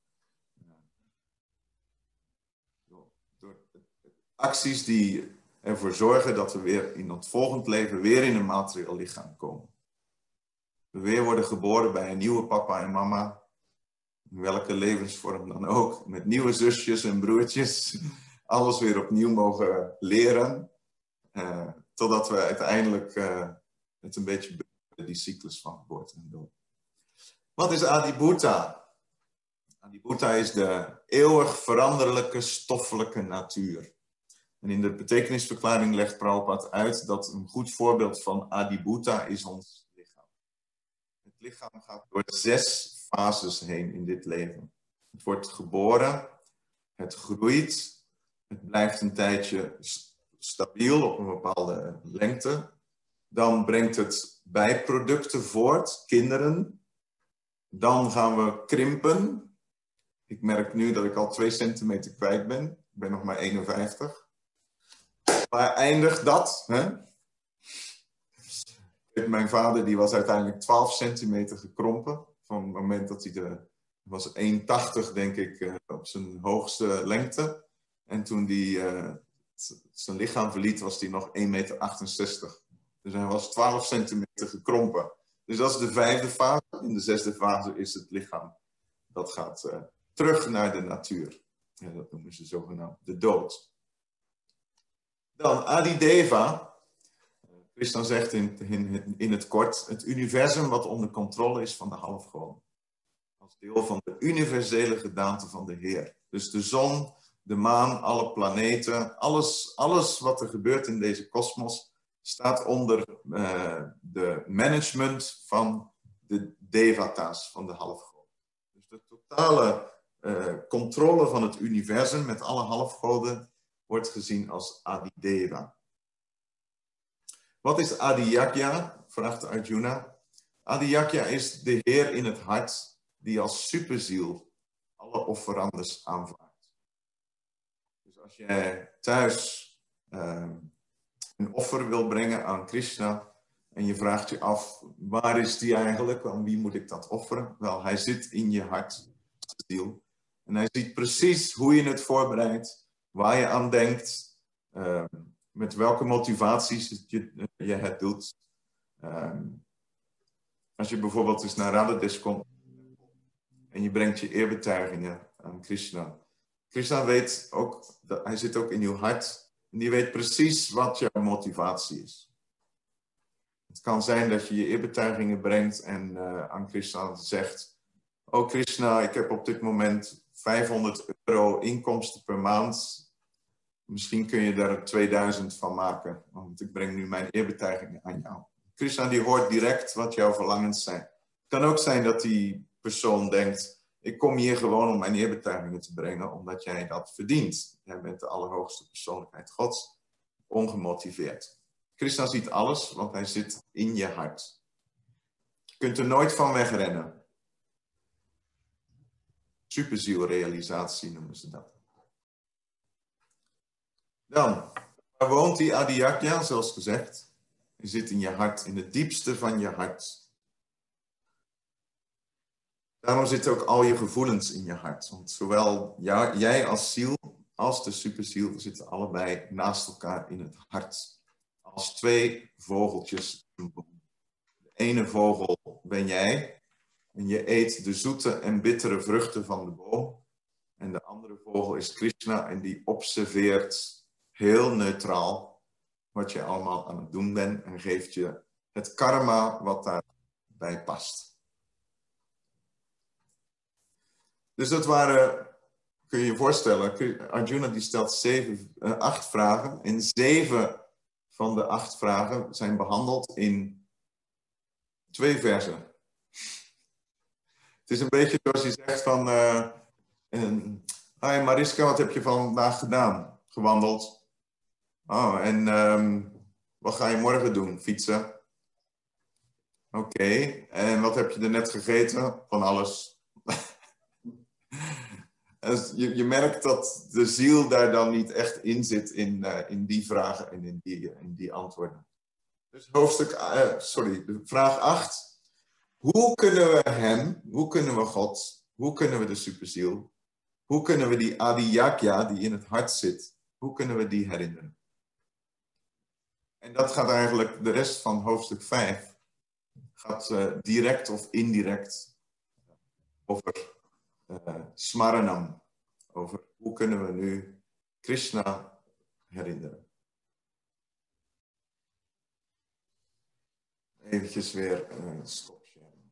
Door acties die ervoor zorgen dat we weer in het volgend leven weer in een materieel lichaam komen. We weer worden geboren bij een nieuwe papa en mama. In welke levensvorm dan ook. Met nieuwe zusjes en broertjes. Alles weer opnieuw mogen leren. Uh, totdat we uiteindelijk uh, het een beetje bereiken, die cyclus van geboorte en dood. Wat is Adibhuta? Adibhuta is de eeuwig veranderlijke stoffelijke natuur. En in de betekenisverklaring legt Prabhupada uit dat een goed voorbeeld van Adibhuta is ons lichaam. Het lichaam gaat door zes fases heen in dit leven. Het wordt geboren, het groeit, het blijft een tijdje stabiel op een bepaalde lengte. Dan brengt het bijproducten voort, kinderen. Dan gaan we krimpen. Ik merk nu dat ik al twee centimeter kwijt ben. Ik ben nog maar eenenvijftig. Waar eindigt dat? Hè? Mijn vader die was uiteindelijk twaalf centimeter gekrompen. Van het moment dat hij de... was één tachtig denk ik op zijn hoogste lengte. En toen hij uh, zijn lichaam verliet was hij nog één meter achtenzestig. Dus hij was twaalf centimeter gekrompen. Dus dat is de vijfde fase. In de zesde fase is het lichaam. Dat gaat uh, terug naar de natuur. Ja, dat noemen ze zogenaamd de dood. Dan Adideva. Krishna zegt in, in, in het kort, het universum wat onder controle is van de halfgoden. Als deel van de universele gedaante van de Heer. Dus de zon, de maan, alle planeten, alles, alles wat er gebeurt in deze kosmos staat onder uh, de management van de devata's, van de halfgoden. Dus de totale uh, controle van het universum met alle halfgoden wordt gezien als Adideva. Wat is Adiyakya? Vraagt Arjuna. Adiyakya is de Heer in het hart die als superziel alle offerandes aanvaardt. Dus als jij thuis uh, een offer wil brengen aan Krishna en je vraagt je af, waar is die eigenlijk? Aan wie moet ik dat offeren? Wel, hij zit in je hart, ziel. En hij ziet precies hoe je het voorbereidt, waar je aan denkt, uh, met welke motivaties je, je het doet. Uh, als je bijvoorbeeld eens naar Radhadesh komt en je brengt je eerbetuigingen aan Krishna. Krishna weet ook, dat, hij zit ook in je hart en die weet precies wat jouw motivatie is. Het kan zijn dat je je eerbetuigingen brengt en uh, aan Krishna zegt, oh Krishna, ik heb op dit moment vijfhonderd euro inkomsten per maand. Misschien kun je daar tweeduizend van maken, want ik breng nu mijn eerbetuigingen aan jou. Krishna die hoort direct wat jouw verlangens zijn. Het kan ook zijn dat die persoon denkt, ik kom hier gewoon om mijn eerbetuigingen te brengen, omdat jij dat verdient. Jij bent de allerhoogste persoonlijkheid Gods, ongemotiveerd. Krishna ziet alles, want hij zit in je hart. Je kunt er nooit van wegrennen. Superzielrealisatie noemen ze dat. Dan, waar woont die Adiyakya, zoals gezegd? Je zit in je hart, in het diepste van je hart. Daarom zitten ook al je gevoelens in je hart. Want zowel jou, jij als ziel als de superziel zitten allebei naast elkaar in het hart. Als twee vogeltjes. De ene vogel ben jij en je eet de zoete en bittere vruchten van de boom. En de andere vogel is Krishna en die observeert heel neutraal wat je allemaal aan het doen bent en geeft je het karma wat daarbij past. Dus dat waren, kun je je voorstellen, Arjuna die stelt zeven, uh, acht vragen en zeven van de acht vragen zijn behandeld in twee versen. Het is een beetje zoals je zegt van, uh, um, hi Mariska, wat heb je vandaag gedaan? Gewandeld. Oh, en um, wat ga je morgen doen? Fietsen. Oké, okay. En wat heb je er net gegeten? Van alles. Je, je merkt dat de ziel daar dan niet echt in zit in, uh, in die vragen en in die, in die antwoorden. Dus hoofdstuk, uh, sorry, de vraag acht. Hoe kunnen we hem, hoe kunnen we God, hoe kunnen we de superziel, hoe kunnen we die Adiyakya die in het hart zit, hoe kunnen we die herinneren? En dat gaat eigenlijk de rest van hoofdstuk vijf, gaat uh, direct of indirect over uh, Smaranam. Over hoe kunnen we nu Krishna herinneren. Eventjes weer uh, stopsharen.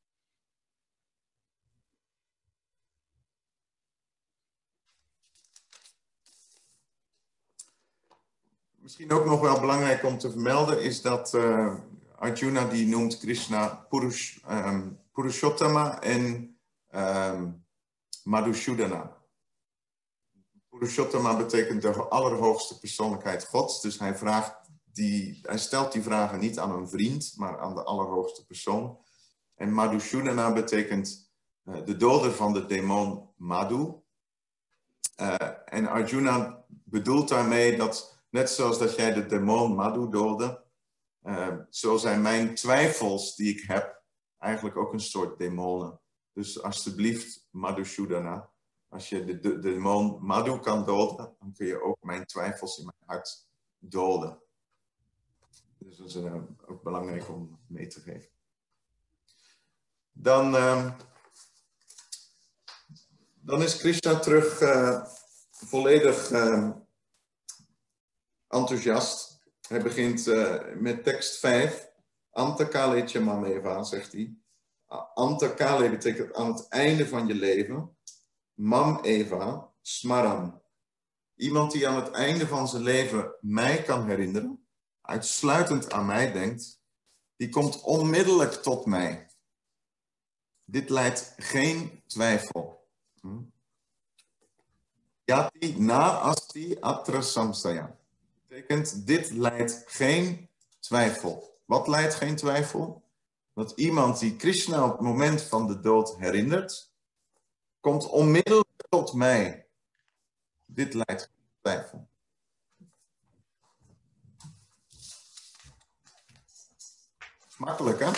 Misschien ook nog wel belangrijk om te vermelden is dat uh, Arjuna die noemt Krishna Purush, um, Purushottama en um, Madhusudana. Purushottama betekent de allerhoogste persoonlijkheid Gods. Dus hij, vraagt die, hij stelt die vragen niet aan een vriend, maar aan de allerhoogste persoon. En Madhusudana betekent uh, de doder van de demon Madhu. Uh, en Arjuna bedoelt daarmee dat, net zoals dat jij de demon Madhu doodde, uh, zo zijn mijn twijfels die ik heb eigenlijk ook een soort demonen. Dus alsjeblieft, Madhusudana. Als je de, de, de demon Madhu kan doden, dan kun je ook mijn twijfels in mijn hart doden. Dus dat is uh, ook belangrijk om mee te geven. Dan, uh, dan is Krishna terug uh, volledig uh, enthousiast. Hij begint uh, met tekst vijf. Antakale chamameva, zegt hij. Antakale betekent aan het einde van je leven. Mam Eva, smaram. Iemand die aan het einde van zijn leven mij kan herinneren, uitsluitend aan mij denkt, die komt onmiddellijk tot mij. Dit leidt geen twijfel. Hm? Yati na asti atra samsaya. Betekent, dit leidt geen twijfel. Wat leidt geen twijfel? Dat iemand die Krishna op het moment van de dood herinnert, komt onmiddellijk tot mij. Dit leidt geen twijfel. Makkelijk, hè?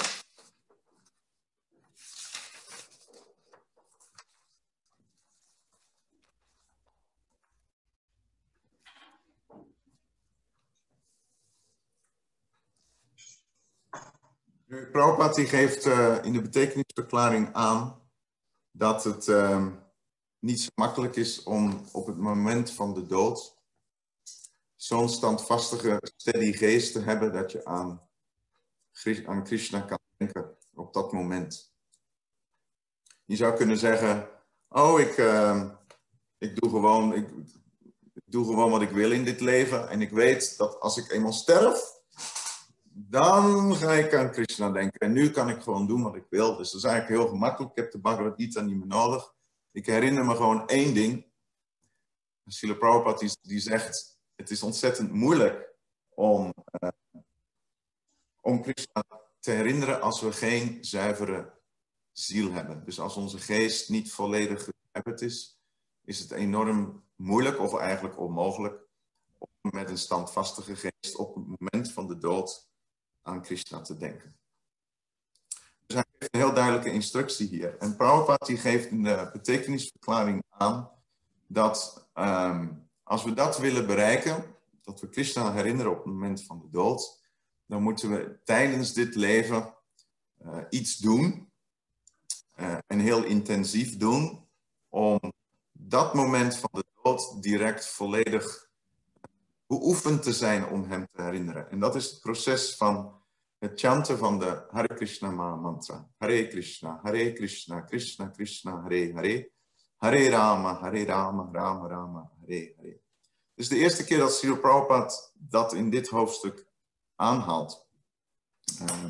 Nu, Prabhupada die geeft uh, in de betekenisverklaring aan dat het uh, niet zo makkelijk is om op het moment van de dood zo'n standvastige, steady geest te hebben dat je aan, aan Krishna kan denken op dat moment. Je zou kunnen zeggen, oh, ik, uh, ik, doe gewoon, ik, ik doe gewoon wat ik wil in dit leven en ik weet dat als ik eenmaal sterf, dan ga ik aan Krishna denken. En nu kan ik gewoon doen wat ik wil. Dus dat is eigenlijk heel gemakkelijk. Ik heb de Bhagavad Gita niet meer nodig. Ik herinner me gewoon één ding. Srila Prabhupada die, die zegt, het is ontzettend moeilijk om, uh, om Krishna te herinneren als we geen zuivere ziel hebben. Dus als onze geest niet volledig gezuiverd is, is het enorm moeilijk of eigenlijk onmogelijk om met een standvastige geest op het moment van de dood aan Krishna te denken. Dus hij geeft een heel duidelijke instructie hier. En Prabhupada die geeft in de betekenisverklaring aan dat um, als we dat willen bereiken, dat we Krishna herinneren op het moment van de dood, dan moeten we tijdens dit leven uh, iets doen, uh, en heel intensief doen, om dat moment van de dood direct volledig beoefend te zijn om hem te herinneren. En dat is het proces van het chanten van de Hare Krishna mantra. Hare Krishna, Hare Krishna, Krishna Krishna, Hare Hare. Hare Rama, Hare Rama, Rama Rama, Hare Hare. Dus de eerste keer dat Srila Prabhupada dat in dit hoofdstuk aanhaalt. Uh,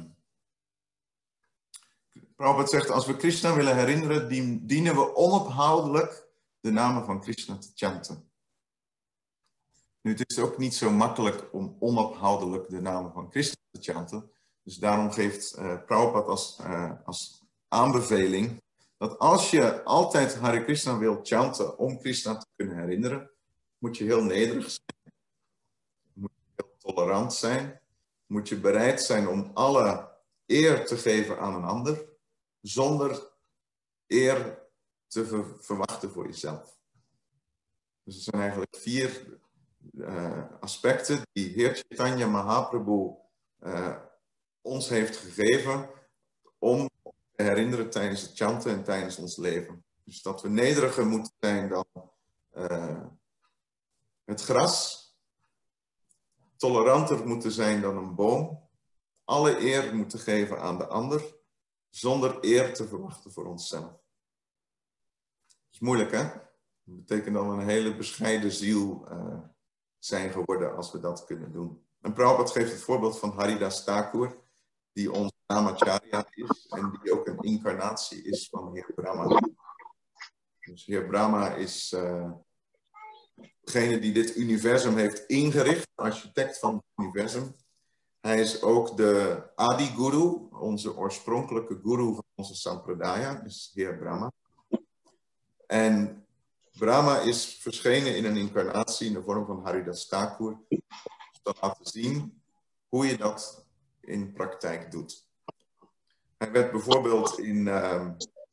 Prabhupada zegt, als we Krishna willen herinneren, dienen we onophoudelijk de namen van Krishna te chanten. Nu, het is ook niet zo makkelijk om onophoudelijk de namen van Krishna te chanten. Dus daarom geeft uh, Prabhupada als, uh, als aanbeveling dat als je altijd Hare Krishna wilt chanten om Krishna te kunnen herinneren, moet je heel nederig zijn, moet je heel tolerant zijn, moet je bereid zijn om alle eer te geven aan een ander, zonder eer te ver verwachten voor jezelf. Dus er zijn eigenlijk vier uh, aspecten die Heer Chaitanya Mahaprabhu uh, ons heeft gegeven om te herinneren tijdens het chanten en tijdens ons leven. Dus dat we nederiger moeten zijn dan uh, het gras, toleranter moeten zijn dan een boom, alle eer moeten geven aan de ander, zonder eer te verwachten voor onszelf. Dat is moeilijk, hè? Dat betekent dan een hele bescheiden ziel uh, zijn geworden als we dat kunnen doen. En Prabhupada geeft het voorbeeld van Haridas Thakur, die ons Namacharya is en die ook een incarnatie is van Heer Brahma. Dus Heer Brahma is uh, degene die dit universum heeft ingericht, architect van het universum. Hij is ook de Adi Guru, onze oorspronkelijke guru van onze Sampradaya, dus Heer Brahma. En Brahma is verschenen in een incarnatie in de vorm van Haridas Thakur, om te laten zien hoe je dat in praktijk doet. Hij werd bijvoorbeeld in, uh,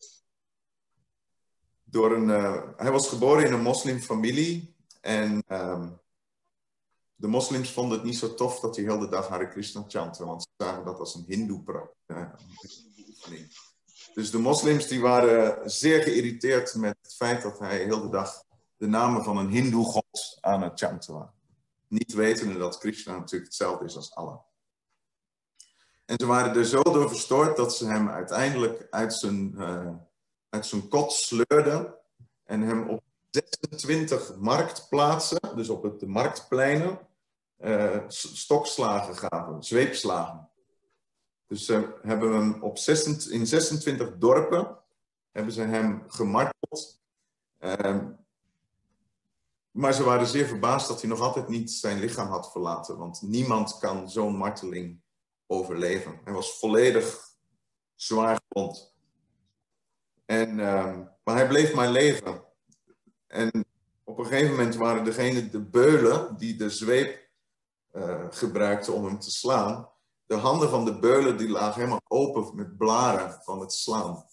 door een, uh, hij was geboren in een moslimfamilie en uh, de moslims vonden het niet zo tof dat hij heel de dag Hare Krishna chantte, want ze zagen dat als een hindoe-oefening. Dus de moslims die waren zeer geïrriteerd met het feit dat hij heel de dag de namen van een hindoe-god aan het chanten was. Niet wetende dat Krishna natuurlijk hetzelfde is als Allah. En ze waren er zo door verstoord dat ze hem uiteindelijk uit zijn, uh, uit zijn kot sleurden en hem op zesentwintig marktplaatsen, dus op het, de marktpleinen, uh, stokslagen gaven, zweepslagen. Dus ze uh, hebben hem op zesentwintig, in zesentwintig dorpen hebben ze hem gemarteld. Uh, maar ze waren zeer verbaasd dat hij nog altijd niet zijn lichaam had verlaten, want niemand kan zo'n marteling overleven. Hij was volledig zwaar gewond. En, uh, maar hij bleef maar leven. En op een gegeven moment waren degene de beulen die de zweep uh, gebruikten om hem te slaan. De handen van de beulen die lagen helemaal open met blaren van het slaan.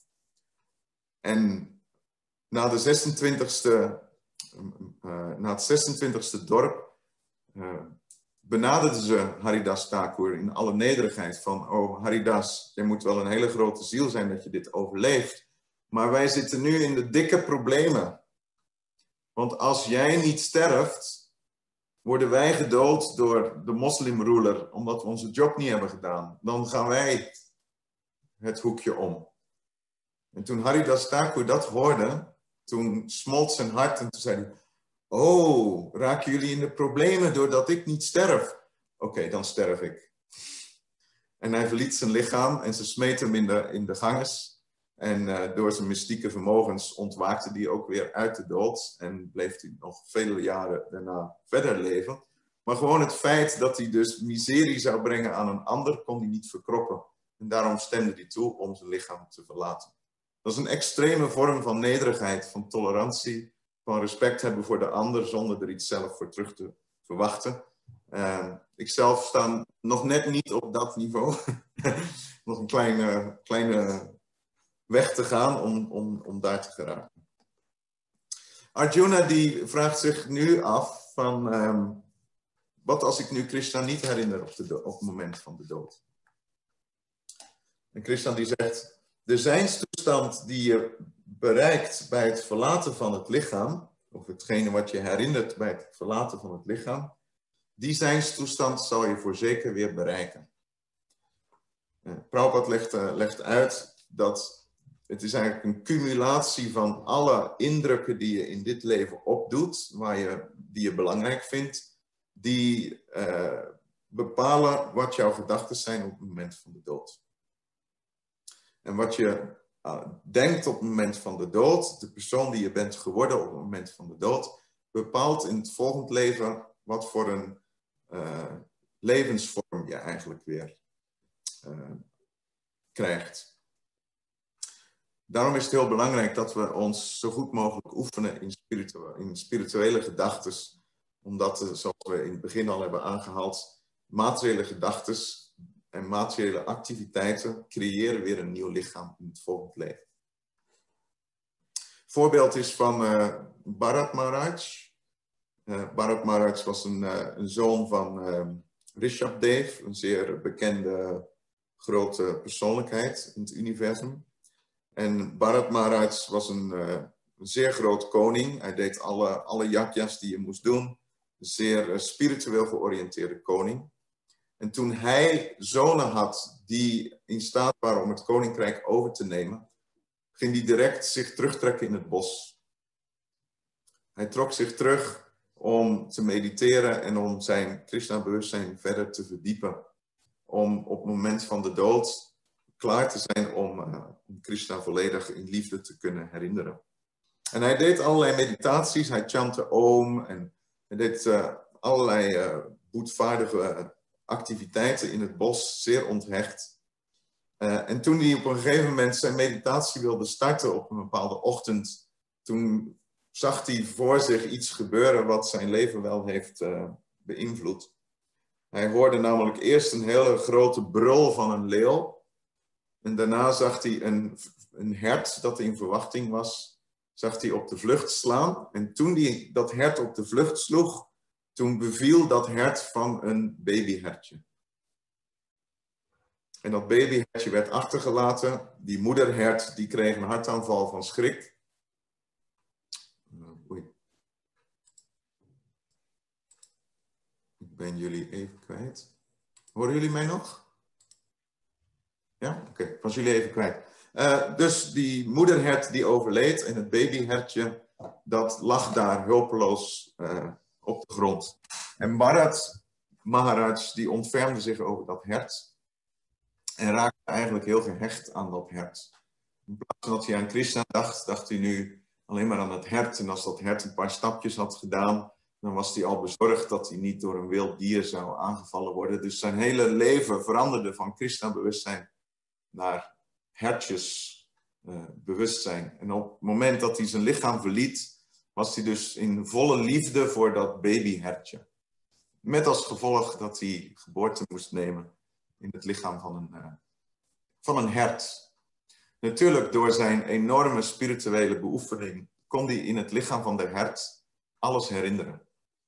En na, de zesentwintigste, uh, na het zesentwintigste dorp uh, benaderden ze Haridas Thakur in alle nederigheid van, oh Haridas, je moet wel een hele grote ziel zijn dat je dit overleeft. Maar wij zitten nu in de dikke problemen. Want als jij niet sterft, worden wij gedood door de moslimruler, omdat we onze job niet hebben gedaan. Dan gaan wij het hoekje om. En toen Haridas Thakur dat hoorde, toen smolt zijn hart en toen zei hij, oh, raken jullie in de problemen doordat ik niet sterf? Oké, okay, dan sterf ik. En hij verliet zijn lichaam en ze smeet hem in de, in de ganges. En uh, door zijn mystieke vermogens ontwaakte hij ook weer uit de dood. En bleef hij nog vele jaren daarna verder leven. Maar gewoon het feit dat hij dus miserie zou brengen aan een ander, kon hij niet verkroppen. En daarom stemde hij toe om zijn lichaam te verlaten. Dat is een extreme vorm van nederigheid, van tolerantie, van respect hebben voor de ander zonder er iets zelf voor terug te verwachten. Uh, ik zelf sta nog net niet op dat niveau. Nog een kleine, kleine weg te gaan om, om, om daar te geraken. Arjuna die vraagt zich nu af van... Um, wat als ik nu Krishna niet herinner op, de op het moment van de dood? En Krishna die zegt... De zijnstoestand die je bereikt bij het verlaten van het lichaam... of hetgene wat je herinnert bij het verlaten van het lichaam... die zijnstoestand zal je voorzeker weer bereiken. Uh, Prabhupada legt, uh, legt uit dat het is eigenlijk een cumulatie van alle indrukken die je in dit leven opdoet, waar je, die je belangrijk vindt, die uh, bepalen wat jouw gedachten zijn op het moment van de dood. En wat je uh, denkt op het moment van de dood, de persoon die je bent geworden op het moment van de dood, bepaalt in het volgend leven wat voor een uh, levensvorm je eigenlijk weer uh, krijgt. Daarom is het heel belangrijk dat we ons zo goed mogelijk oefenen in, spiritu in spirituele gedachten. Omdat, zoals we in het begin al hebben aangehaald, materiële gedachten en materiële activiteiten creëren weer een nieuw lichaam in het volgend leven. Voorbeeld is van uh, Bharat Maharaj. Uh, Bharat Maharaj was een, uh, een zoon van uh, Rishabdev, een zeer bekende grote persoonlijkheid in het universum. En Bharat Maharaj was een, uh, een zeer groot koning. Hij deed alle, alle yajna's die je moest doen. Een zeer uh, spiritueel georiënteerde koning. En toen hij zonen had die in staat waren om het koninkrijk over te nemen, ging hij direct zich terugtrekken in het bos. Hij trok zich terug om te mediteren en om zijn Krishna-bewustzijn verder te verdiepen. Om op het moment van de dood klaar te zijn om, uh, om Krishna volledig in liefde te kunnen herinneren. En hij deed allerlei meditaties, hij chantte Om en hij deed uh, allerlei uh, boetvaardige uh, activiteiten in het bos, zeer onthecht. Uh, en toen hij op een gegeven moment zijn meditatie wilde starten op een bepaalde ochtend, toen zag hij voor zich iets gebeuren wat zijn leven wel heeft uh, beïnvloed. Hij hoorde namelijk eerst een hele grote brul van een leeuw. En daarna zag hij een, een hert dat in verwachting was, zag hij op de vlucht slaan. En toen hij dat hert op de vlucht sloeg, toen beviel dat hert van een babyhertje. En dat babyhertje werd achtergelaten. Die moederhert die kreeg een hartaanval van schrik. Oei. Ik ben jullie even kwijt. Horen jullie mij nog? Ja, oké, okay. Ik was jullie even kwijt. Uh, dus die moederhert die overleed en het babyhertje, dat lag daar hulpeloos uh, op de grond. En Bharat Maharaj die ontfermde zich over dat hert en raakte eigenlijk heel gehecht aan dat hert. In plaats van dat hij aan Krishna dacht, dacht hij nu alleen maar aan het hert. En als dat hert een paar stapjes had gedaan, dan was hij al bezorgd dat hij niet door een wild dier zou aangevallen worden. Dus zijn hele leven veranderde van Krishna-bewustzijn naar hertjes uh, bewustzijn. En op het moment dat hij zijn lichaam verliet, was hij dus in volle liefde voor dat babyhertje. Met als gevolg dat hij geboorte moest nemen in het lichaam van een, uh, van een hert. Natuurlijk, door zijn enorme spirituele beoefening kon hij in het lichaam van de hert alles herinneren.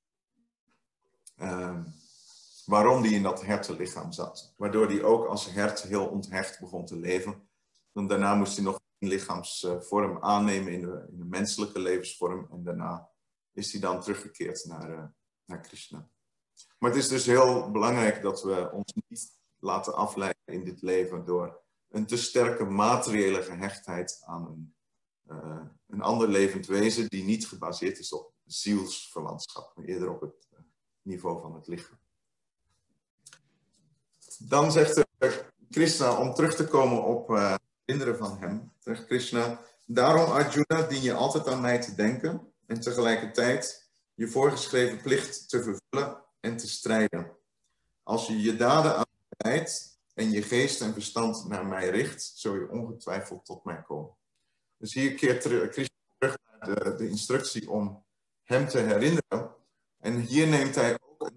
Uh, waarom hij in dat hertenlichaam zat. Waardoor hij ook als hert heel onthecht begon te leven. En daarna moest hij nog een lichaamsvorm aannemen in de, in de menselijke levensvorm. En daarna is hij dan teruggekeerd naar, uh, naar Krishna. Maar het is dus heel belangrijk dat we ons niet laten afleiden in dit leven door een te sterke materiële gehechtheid aan een, uh, een ander levend wezen die niet gebaseerd is op zielsverwantschap, maar eerder op het uh, niveau van het lichaam. Dan zegt Krishna, om terug te komen op uh, kinderen van hem, zegt Krishna, daarom Arjuna dien je altijd aan mij te denken en tegelijkertijd je voorgeschreven plicht te vervullen en te strijden. Als je je daden aan mij wijdt en je geest en verstand naar mij richt, zul je ongetwijfeld tot mij komen. Dus hier keert Krishna terug naar de, de instructie om hem te herinneren. En hier neemt hij ook een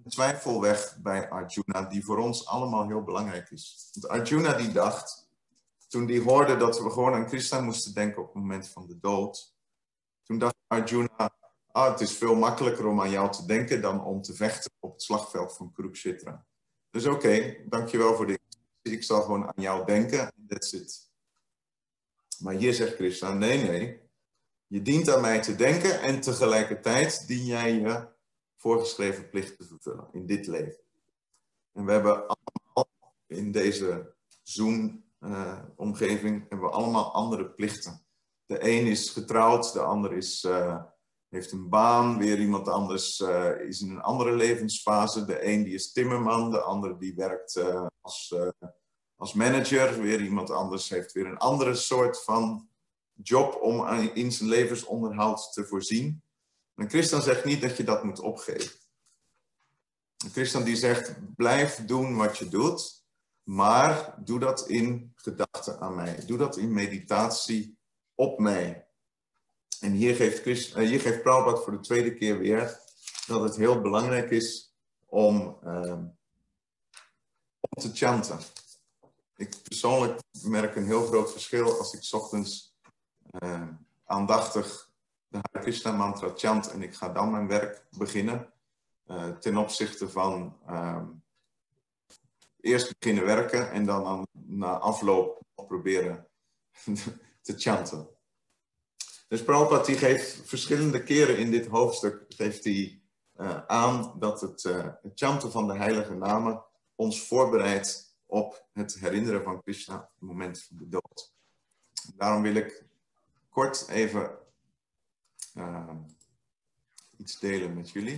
twijfel weg bij Arjuna, die voor ons allemaal heel belangrijk is. Want Arjuna die dacht, toen die hoorde dat we gewoon aan Krishna moesten denken op het moment van de dood, toen dacht Arjuna, ah, het is veel makkelijker om aan jou te denken dan om te vechten op het slagveld van Kurukshetra. Dus oké, okay, dankjewel voor dit. Ik zal gewoon aan jou denken, that's it. Maar hier zegt Krishna, nee, nee. Je dient aan mij te denken en tegelijkertijd dien jij je voorgeschreven plicht te vervullen in dit leven. En we hebben allemaal in deze Zoom-omgeving uh, hebben we allemaal andere plichten. De een is getrouwd, de ander is, uh, heeft een baan, weer iemand anders uh, is in een andere levensfase. De een die is timmerman, de ander die werkt uh, als, uh, als manager, weer iemand anders heeft weer een andere soort van job om in zijn levensonderhoud te voorzien. En Krishna zegt niet dat je dat moet opgeven. Krishna die zegt, blijf doen wat je doet, maar doe dat in gedachten aan mij. Doe dat in meditatie op mij. En hier geeft, Krishna, hier geeft Prabhupada voor de tweede keer weer dat het heel belangrijk is om, uh, om te chanten. Ik persoonlijk merk een heel groot verschil als ik 's ochtends uh, aandachtig de Hare Krishna mantra chant en ik ga dan mijn werk beginnen. Uh, ten opzichte van uh, eerst beginnen werken en dan aan, na afloop proberen te chanten. Dus Prabhupada die geeft verschillende keren in dit hoofdstuk geeft hij, uh, aan dat het, uh, het chanten van de heilige namen ons voorbereidt op het herinneren van Krishna op het moment van de dood. Daarom wil ik kort even uh, iets delen met jullie.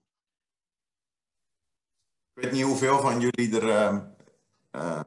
Ik weet niet hoeveel van jullie er... Uh, uh,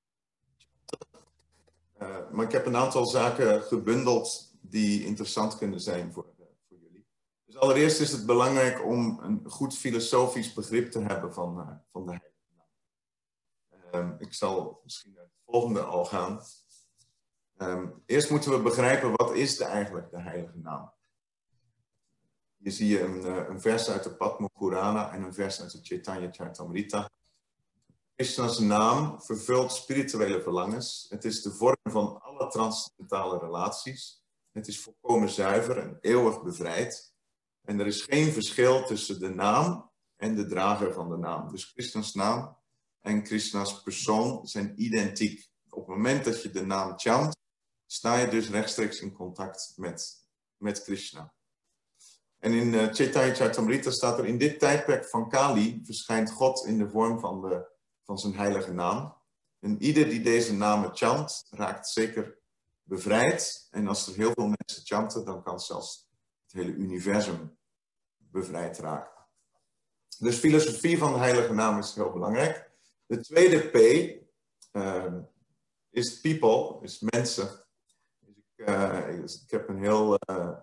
uh, maar ik heb een aantal zaken gebundeld die interessant kunnen zijn voor, uh, voor jullie. Dus allereerst is het belangrijk om een goed filosofisch begrip te hebben van, uh, van de heilige naam. Uh, ik zal misschien naar het volgende al gaan. Um, eerst moeten we begrijpen, wat is de, eigenlijk de heilige naam? Hier zie je een, uh, een vers uit de Padma Purana en een vers uit de Chaitanya Charitamrita. Krishna's naam vervult spirituele verlangens. Het is de vorm van alle transcendentale relaties. Het is volkomen zuiver en eeuwig bevrijd. En er is geen verschil tussen de naam en de drager van de naam. Dus Krishna's naam en Krishna's persoon zijn identiek. Op het moment dat je de naam chant, sta je dus rechtstreeks in contact met, met Krishna. En in uh, Chaitanya Charitamrita staat er, in dit tijdperk van Kali verschijnt God in de vorm van, de, van zijn heilige naam. En ieder die deze namen chant, raakt zeker bevrijd. En als er heel veel mensen chanten, dan kan zelfs het hele universum bevrijd raken. Dus filosofie van de heilige naam is heel belangrijk. De tweede P uh, is people, is mensen. Dus ik, uh, ik heb een heel... Uh,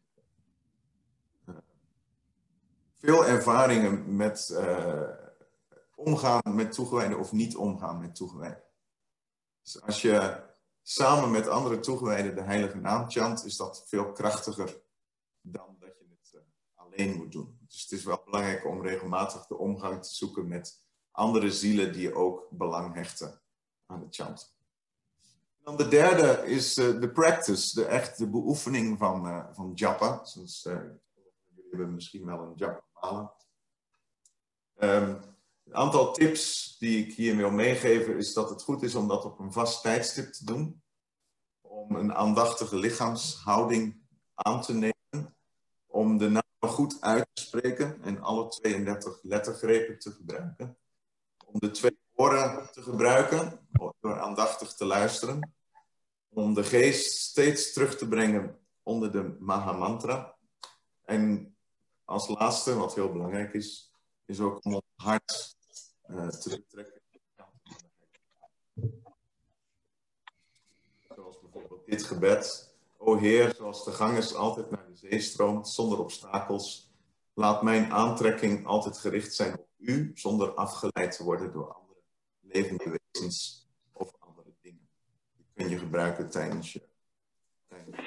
veel ervaringen met uh, omgaan met toegewijden of niet omgaan met toegewijden. Dus als je samen met andere toegewijden de heilige naam chant, is dat veel krachtiger dan dat je het uh, alleen moet doen. Dus het is wel belangrijk om regelmatig de omgang te zoeken met andere zielen die ook belang hechten aan het chanten. Dan de derde is uh, de practice, de, echt de beoefening van, uh, van japa. Zoals, uh, jullie hebben misschien wel een japa. Um, een aantal tips die ik hier wil meegeven is dat het goed is om dat op een vast tijdstip te doen. Om een aandachtige lichaamshouding aan te nemen. Om de naam goed uit te spreken en alle tweeëndertig lettergrepen te gebruiken. Om de twee oren te gebruiken door aandachtig te luisteren. Om de geest steeds terug te brengen onder de Mahamantra. En als laatste, wat heel belangrijk is, is ook om het hart uh, te betrekken. Zoals bijvoorbeeld dit gebed. O Heer, zoals de ganges altijd naar de zee stroomt, zonder obstakels. Laat mijn aantrekking altijd gericht zijn op u, zonder afgeleid te worden door andere levende wezens of andere dingen. Die kun je gebruiken tijdens je... Tijdens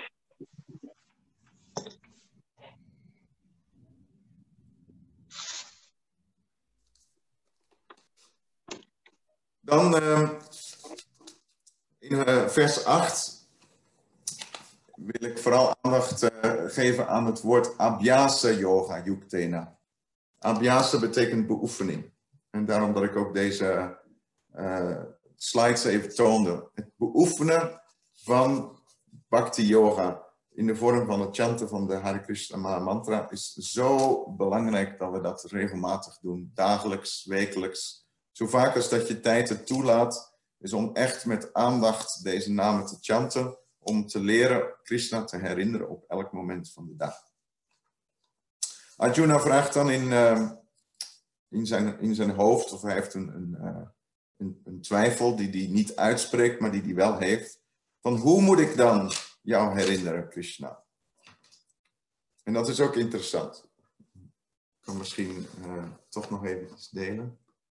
Dan uh, in uh, vers acht wil ik vooral aandacht uh, geven aan het woord Abhyasa yoga yuktena. Abhyasa betekent beoefening. En daarom dat ik ook deze uh, slides even toonde. Het beoefenen van Bhakti yoga in de vorm van het chanten van de Hare Krishna Maha Mantra is zo belangrijk dat we dat regelmatig doen. Dagelijks, wekelijks. Zo vaak als dat je tijd het toelaat, is om echt met aandacht deze namen te chanten. Om te leren Krishna te herinneren op elk moment van de dag. Arjuna vraagt dan in, uh, in, zijn, in zijn hoofd, of hij heeft een, een, uh, een, een twijfel die hij niet uitspreekt, maar die hij wel heeft. Van hoe moet ik dan jou herinneren, Krishna? En dat is ook interessant. Ik kan misschien uh, toch nog even iets delen.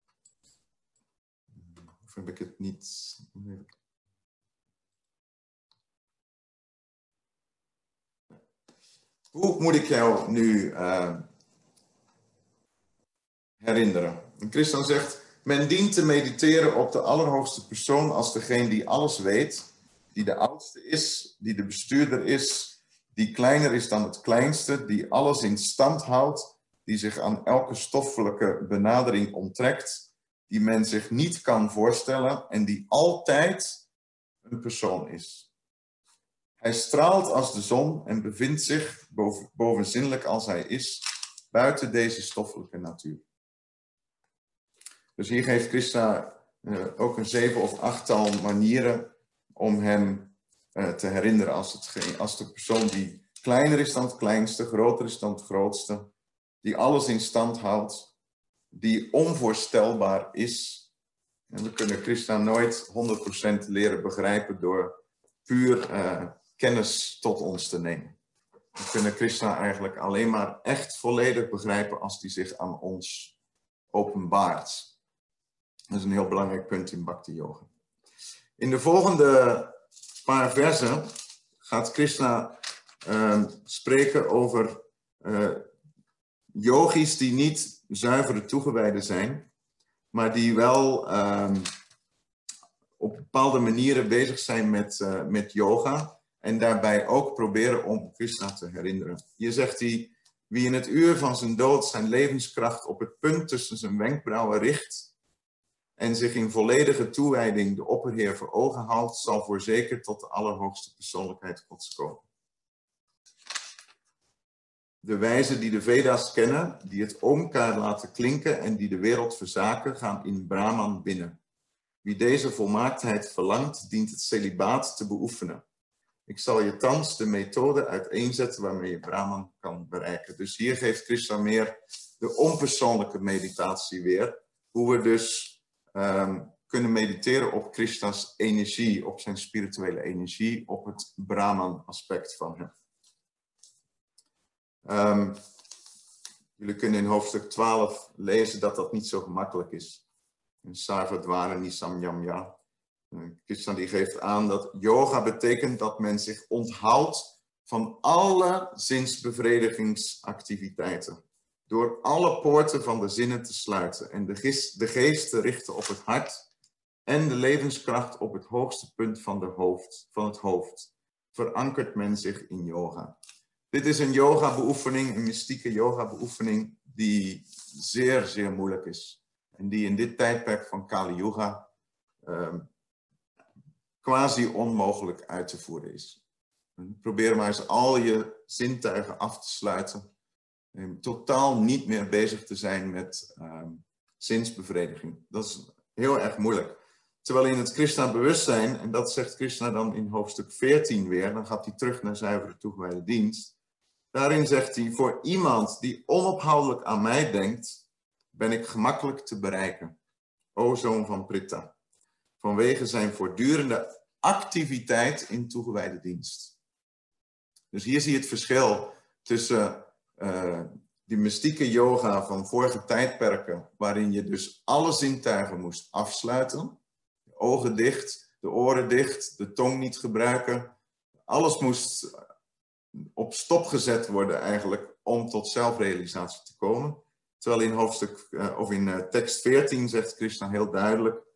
Of heb ik het niet... Hoe moet ik jou nu uh, herinneren? En Krishna zegt, men dient te mediteren op de allerhoogste persoon als degene die alles weet, die de oudste is, die de bestuurder is, die kleiner is dan het kleinste, die alles in stand houdt, die zich aan elke stoffelijke benadering onttrekt, die men zich niet kan voorstellen en die altijd een persoon is. Hij straalt als de zon en bevindt zich, boven, bovenzinnelijk als hij is, buiten deze stoffelijke natuur. Dus hier geeft Krishna uh, ook een zeven of achttal manieren om hem uh, te herinneren als, het, als de persoon die kleiner is dan het kleinste, groter is dan het grootste, die alles in stand houdt, die onvoorstelbaar is. En we kunnen Krishna nooit honderd procent leren begrijpen door puur uh, kennis tot ons te nemen. We kunnen Krishna eigenlijk alleen maar echt volledig begrijpen als hij zich aan ons openbaart. Dat is een heel belangrijk punt in Bhakti Yoga. In de volgende paar versen gaat Krishna uh, spreken over uh, yogis die niet zuivere toegewijden zijn, maar die wel uh, op bepaalde manieren bezig zijn met, uh, met yoga. En daarbij ook proberen om Krishna te herinneren. Hier zegt hij, wie in het uur van zijn dood zijn levenskracht op het punt tussen zijn wenkbrauwen richt en zich in volledige toewijding de opperheer voor ogen houdt, zal voorzeker tot de allerhoogste persoonlijkheid Gods komen. De wijzen die de Veda's kennen, die het Omkar laten klinken en die de wereld verzaken, gaan in Brahman binnen. Wie deze volmaaktheid verlangt, dient het celibaat te beoefenen. Ik zal je thans de methode uiteenzetten waarmee je Brahman kan bereiken. Dus hier geeft Krishna meer de onpersoonlijke meditatie weer. Hoe we dus um, kunnen mediteren op Krishna's energie, op zijn spirituele energie, op het Brahman aspect van hem. Um, jullie kunnen in hoofdstuk twaalf lezen dat dat niet zo gemakkelijk is. In Sarvadvana Nisamyamya. Krishna die geeft aan dat yoga betekent dat men zich onthoudt van alle zinsbevredigingsactiviteiten. Door alle poorten van de zinnen te sluiten en de geest, de geest te richten op het hart en de levenskracht op het hoogste punt van, de hoofd, van het hoofd. Verankert men zich in yoga. Dit is een yoga beoefening, een mystieke yoga beoefening die zeer, zeer moeilijk is. En die in dit tijdperk van Kali Yuga um, quasi onmogelijk uit te voeren is. Probeer maar eens al je zintuigen af te sluiten. En totaal niet meer bezig te zijn met um, zinsbevrediging. Dat is heel erg moeilijk. Terwijl in het Krishna-bewustzijn, en dat zegt Krishna dan in hoofdstuk veertien weer, dan gaat hij terug naar zuivere toegewijde dienst. Daarin zegt hij, voor iemand die onophoudelijk aan mij denkt, ben ik gemakkelijk te bereiken. O zoon van Pritha. Vanwege zijn voortdurende activiteit in toegewijde dienst. Dus hier zie je het verschil tussen uh, die mystieke yoga van vorige tijdperken, waarin je dus alle zintuigen moest afsluiten. De ogen dicht, de oren dicht, de tong niet gebruiken. Alles moest op stop gezet worden eigenlijk om tot zelfrealisatie te komen. Terwijl in hoofdstuk, uh, of in uh, tekst veertien zegt Krishna heel duidelijk,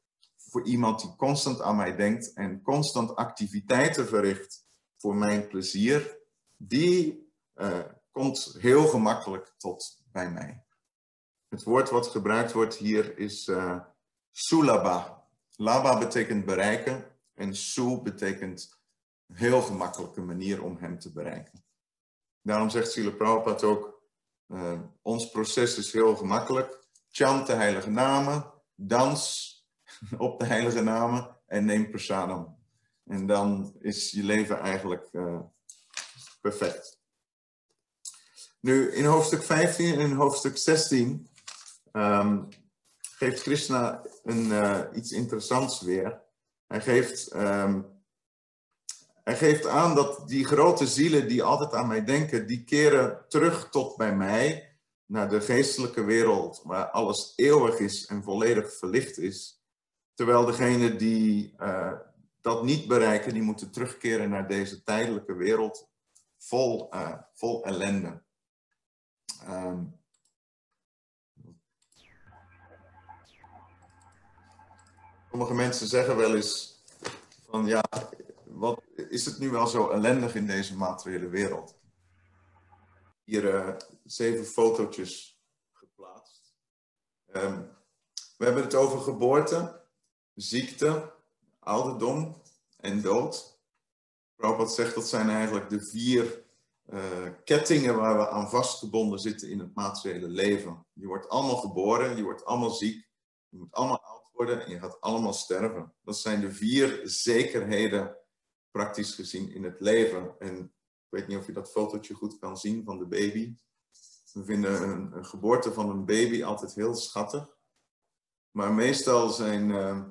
voor iemand die constant aan mij denkt en constant activiteiten verricht voor mijn plezier, die uh, komt heel gemakkelijk tot bij mij. Het woord wat gebruikt wordt hier is uh, sulaba. Laba betekent bereiken en su betekent een heel gemakkelijke manier om hem te bereiken. Daarom zegt Srila Prabhupada ook, uh, ons proces is heel gemakkelijk. Chant de heilige namen, dans op de heilige namen en neem prasadam. En dan is je leven eigenlijk uh, perfect. Nu in hoofdstuk vijftien en in hoofdstuk zestien um, geeft Krishna een, uh, iets interessants weer. Hij geeft, um, hij geeft aan dat die grote zielen die altijd aan mij denken, die keren terug tot bij mij, naar de geestelijke wereld, waar alles eeuwig is en volledig verlicht is. Terwijl degenen die uh, dat niet bereiken, die moeten terugkeren naar deze tijdelijke wereld vol, uh, vol ellende. Um, sommige mensen zeggen wel eens van ja, wat, is het nu wel zo ellendig in deze materiële wereld? Hier uh, zeven fotootjes geplaatst. Um, we hebben het over geboorte, ziekte, ouderdom en dood. Prabhupada zegt dat zijn eigenlijk de vier uh, kettingen waar we aan vastgebonden zitten in het materiële leven. Je wordt allemaal geboren, je wordt allemaal ziek, je moet allemaal oud worden en je gaat allemaal sterven. Dat zijn de vier zekerheden praktisch gezien in het leven. En ik weet niet of je dat fotootje goed kan zien van de baby. We vinden een, een geboorte van een baby altijd heel schattig. Maar meestal zijn, uh,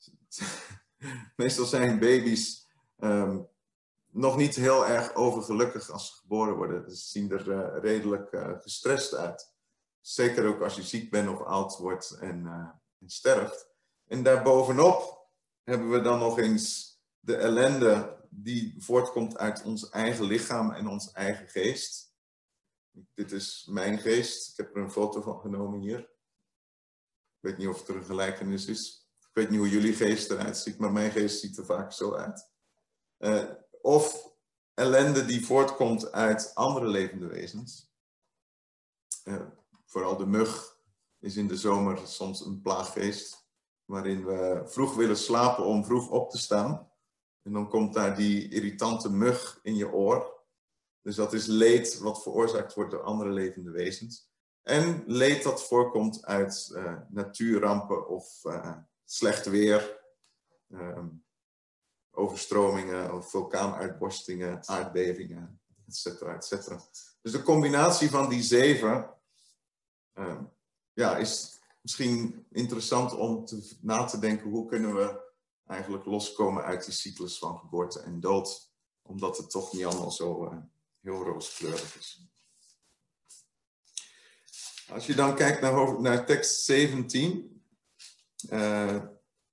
meestal zijn baby's um, nog niet heel erg overgelukkig als ze geboren worden. Ze zien er uh, redelijk uh, gestrest uit. Zeker ook als je ziek bent of oud wordt en, uh, en sterft. En daarbovenop hebben we dan nog eens de ellende die voortkomt uit ons eigen lichaam en ons eigen geest. Dit is mijn geest. Ik heb er een foto van genomen hier. Ik weet niet of het er een gelijkenis is. Ik weet niet hoe jullie geest eruit ziet, maar mijn geest ziet er vaak zo uit. Uh, of ellende die voortkomt uit andere levende wezens. Uh, vooral de mug is in de zomer soms een plaaggeest, waarin we vroeg willen slapen om vroeg op te staan. En dan komt daar die irritante mug in je oor. Dus dat is leed wat veroorzaakt wordt door andere levende wezens. En leed dat voorkomt uit uh, natuurrampen of uh, slecht weer, uh, overstromingen of vulkaanuitbarstingen, aardbevingen, et cetera, et cetera. Dus de combinatie van die zeven uh, ja, is misschien interessant om te, na te denken hoe kunnen we eigenlijk loskomen uit die cyclus van geboorte en dood, omdat het toch niet allemaal zo uh, heel rooskleurig is. Als je dan kijkt naar, naar tekst zeventien. Uh,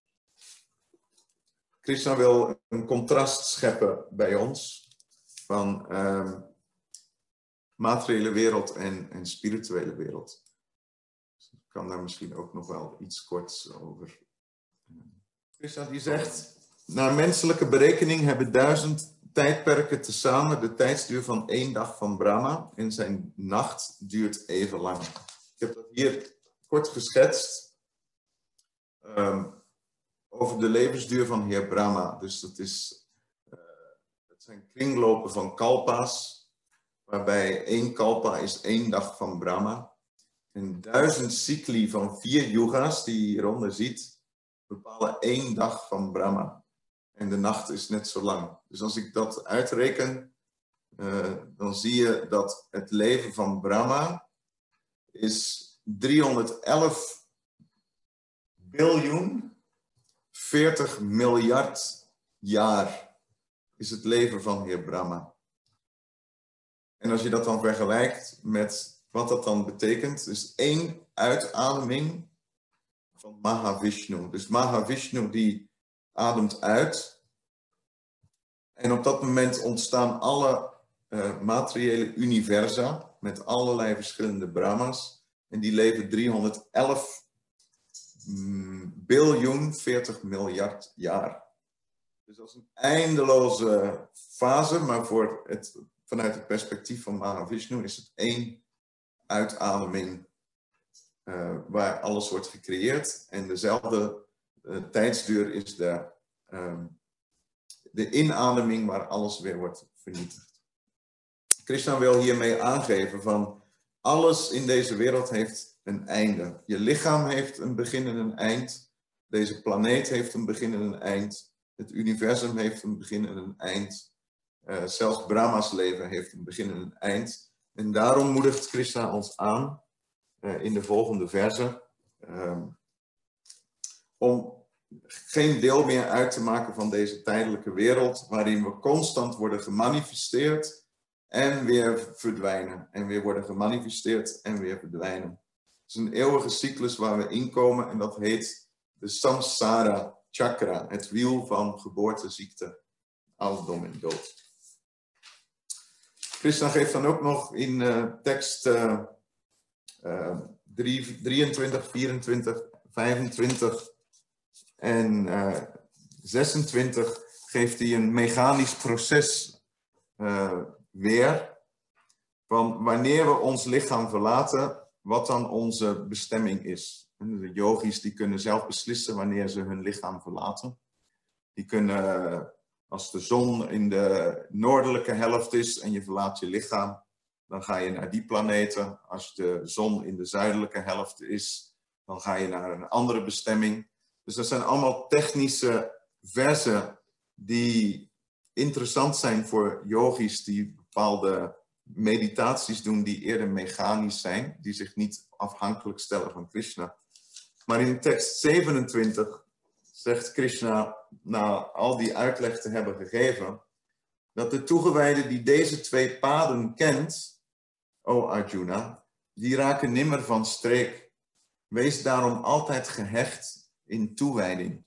Krishna wil een contrast scheppen bij ons van uh, materiële wereld en, en spirituele wereld. Dus ik kan daar misschien ook nog wel iets korts over. Krishna die zegt, naar menselijke berekening hebben duizend tijdperken tezamen de tijdsduur van één dag van Brahma en zijn nacht duurt even lang. Ik heb dat hier kort geschetst um, over de levensduur van Heer Brahma. Dus dat, is, uh, dat zijn kringlopen van kalpa's, waarbij één kalpa is één dag van Brahma. En duizend cycli van vier yuga's die je hieronder ziet, bepalen één dag van Brahma. En de nacht is net zo lang. Dus als ik dat uitreken, uh, dan zie je dat het leven van Brahma is driehonderdelf biljoen veertig miljard jaar is het leven van Heer Brahma. En als je dat dan vergelijkt met wat dat dan betekent, is één uitademing van Mahavishnu. Dus Mahavishnu die ademt uit. En op dat moment ontstaan alle uh, materiële universa met allerlei verschillende Brahma's. En die leven driehonderdelf biljoen veertig miljard jaar. Dus dat is een eindeloze fase, maar voor het, vanuit het perspectief van Mahavishnu is het één uitademing uh, waar alles wordt gecreëerd. En dezelfde uh, tijdsduur is de, uh, de inademing waar alles weer wordt vernietigd. Krishna wil hiermee aangeven van alles in deze wereld heeft een einde. Je lichaam heeft een begin en een eind. Deze planeet heeft een begin en een eind. Het universum heeft een begin en een eind. Uh, zelfs Brahma's leven heeft een begin en een eind. En daarom moedigt Krishna ons aan uh, in de volgende verse uh, om geen deel meer uit te maken van deze tijdelijke wereld waarin we constant worden gemanifesteerd en weer verdwijnen. En weer worden gemanifesteerd en weer verdwijnen. Het is een eeuwige cyclus waar we inkomen en dat heet de samsara chakra, het wiel van geboorte, ziekte, ouderdom en dood. Krishna geeft dan ook nog in uh, tekst uh, uh, drieëntwintig, vierentwintig, vijfentwintig en uh, zesentwintig geeft hij een mechanisch proces uh, weer van wanneer we ons lichaam verlaten, wat dan onze bestemming is. En de yogis die kunnen zelf beslissen wanneer ze hun lichaam verlaten. Die kunnen, als de zon in de noordelijke helft is en je verlaat je lichaam, dan ga je naar die planeten. Als de zon in de zuidelijke helft is, dan ga je naar een andere bestemming. Dus dat zijn allemaal technische versen die interessant zijn voor yogis die bepaalde meditaties doen die eerder mechanisch zijn, die zich niet afhankelijk stellen van Krishna. Maar in tekst zevenentwintig zegt Krishna, na al die uitleg te hebben gegeven, dat de toegewijde die deze twee paden kent, o Arjuna, die raken nimmer van streek. Wees daarom altijd gehecht in toewijding.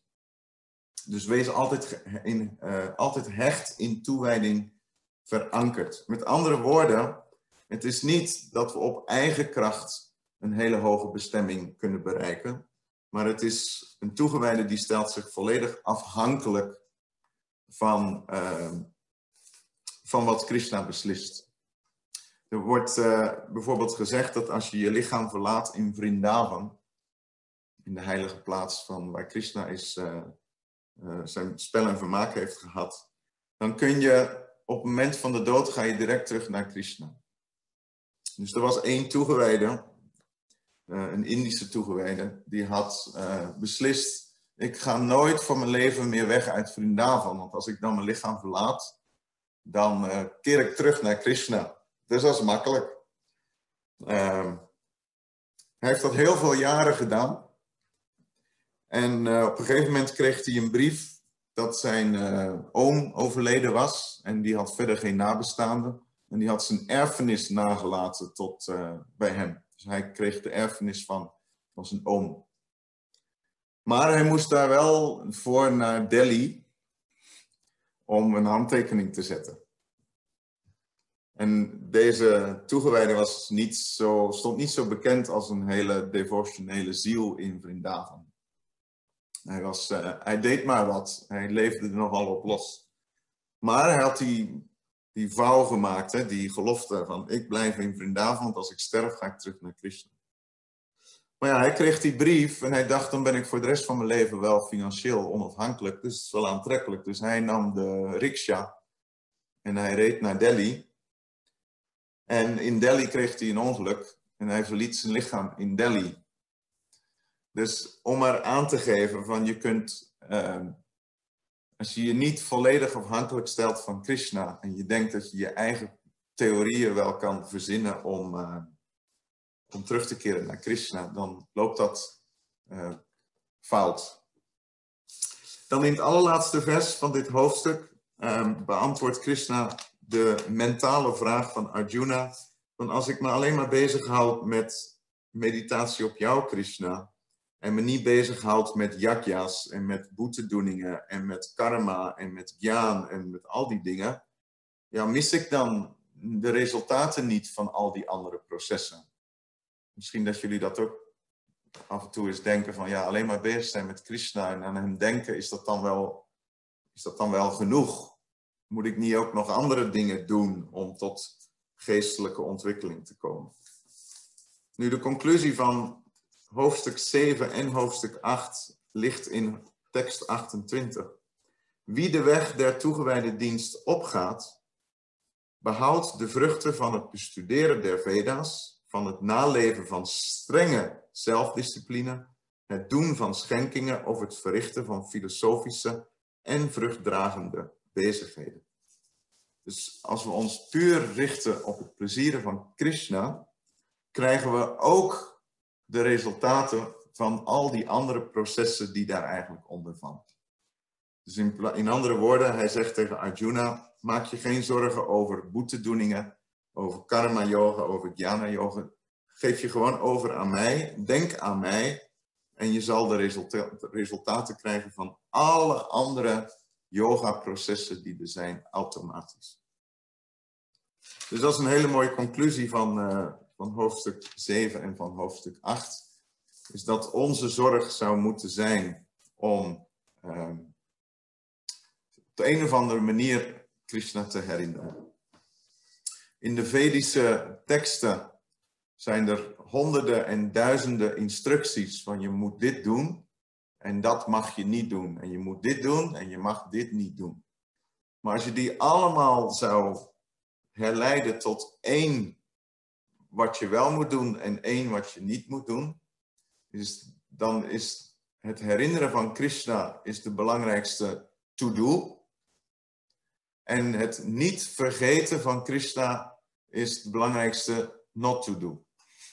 Dus wees altijd, in, uh, altijd hecht in toewijding verankerd. Met andere woorden, het is niet dat we op eigen kracht een hele hoge bestemming kunnen bereiken. Maar het is een toegewijde die stelt zich volledig afhankelijk van, uh, van wat Krishna beslist. Er wordt uh, bijvoorbeeld gezegd dat als je je lichaam verlaat in Vrindavan, in de heilige plaats van waar Krishna is, uh, uh, zijn spel en vermaak heeft gehad, dan kun je op het moment van de dood ga je direct terug naar Krishna. Dus er was één toegewijde, uh, een Indische toegewijde, die had uh, beslist, ik ga nooit van mijn leven meer weg uit Vrindavan, want als ik dan mijn lichaam verlaat, dan uh, keer ik terug naar Krishna. Dus dat is makkelijk. Uh, hij heeft dat heel veel jaren gedaan. En uh, op een gegeven moment kreeg hij een brief dat zijn uh, oom overleden was. En die had verder geen nabestaanden. En die had zijn erfenis nagelaten tot uh, bij hem. Dus hij kreeg de erfenis van, van zijn oom. Maar hij moest daar wel voor naar Delhi om een handtekening te zetten. En deze toegewijde was niet zo, stond niet zo bekend als een hele devotionele ziel in Vrindavan. Hij, was, uh, hij deed maar wat. Hij leefde er nogal op los. Maar hij had die, die vow gemaakt, hè, die gelofte van ik blijf in Vrindavan, want als ik sterf ga ik terug naar Krishna. Maar ja, hij kreeg die brief en hij dacht dan ben ik voor de rest van mijn leven wel financieel onafhankelijk. Dus het is wel aantrekkelijk. Dus hij nam de rickshaw en hij reed naar Delhi. En in Delhi kreeg hij een ongeluk en hij verliet zijn lichaam in Delhi. Dus om maar aan te geven van je kunt, uh, als je je niet volledig afhankelijk stelt van Krishna en je denkt dat je je eigen theorieën wel kan verzinnen om, uh, om terug te keren naar Krishna, dan loopt dat uh, fout. Dan in het allerlaatste vers van dit hoofdstuk uh, beantwoordt Krishna de mentale vraag van Arjuna, van als ik me alleen maar bezighoud met meditatie op jou, Krishna, en me niet bezighoud met yajna's en met boetedoeningen en met karma en met gyaan en met al die dingen, ja, mis ik dan de resultaten niet van al die andere processen? Misschien dat jullie dat ook af en toe eens denken van ja, alleen maar bezig zijn met Krishna en aan hem denken, is dat dan wel, is dat dan wel genoeg? Moet ik niet ook nog andere dingen doen om tot geestelijke ontwikkeling te komen? Nu, de conclusie van hoofdstuk zeven en hoofdstuk acht ligt in tekst achtentwintig. Wie de weg der toegewijde dienst opgaat, behoudt de vruchten van het bestuderen der Veda's, van het naleven van strenge zelfdiscipline, het doen van schenkingen of het verrichten van filosofische en vruchtdragende bezigheden. Dus als we ons puur richten op het plezieren van Krishna, krijgen we ook de resultaten van al die andere processen die daar eigenlijk onder vallen. Dus in, in andere woorden, hij zegt tegen Arjuna, maak je geen zorgen over boetedoeningen, over karma yoga, over jnana yoga. Geef je gewoon over aan mij, denk aan mij en je zal de resulta resultaten krijgen van alle andere yoga processen die er zijn, automatisch. Dus dat is een hele mooie conclusie van, uh, van hoofdstuk zeven en van hoofdstuk acht. Is dat onze zorg zou moeten zijn om uh, op de een of andere manier Krishna te herinneren. In de Vedische teksten zijn er honderden en duizenden instructies van je moet dit doen en dat mag je niet doen. En je moet dit doen en je mag dit niet doen. Maar als je die allemaal zou herleiden tot één wat je wel moet doen en één wat je niet moet doen, is, dan is het herinneren van Krishna is de belangrijkste to-do. En het niet vergeten van Krishna is het belangrijkste not to do.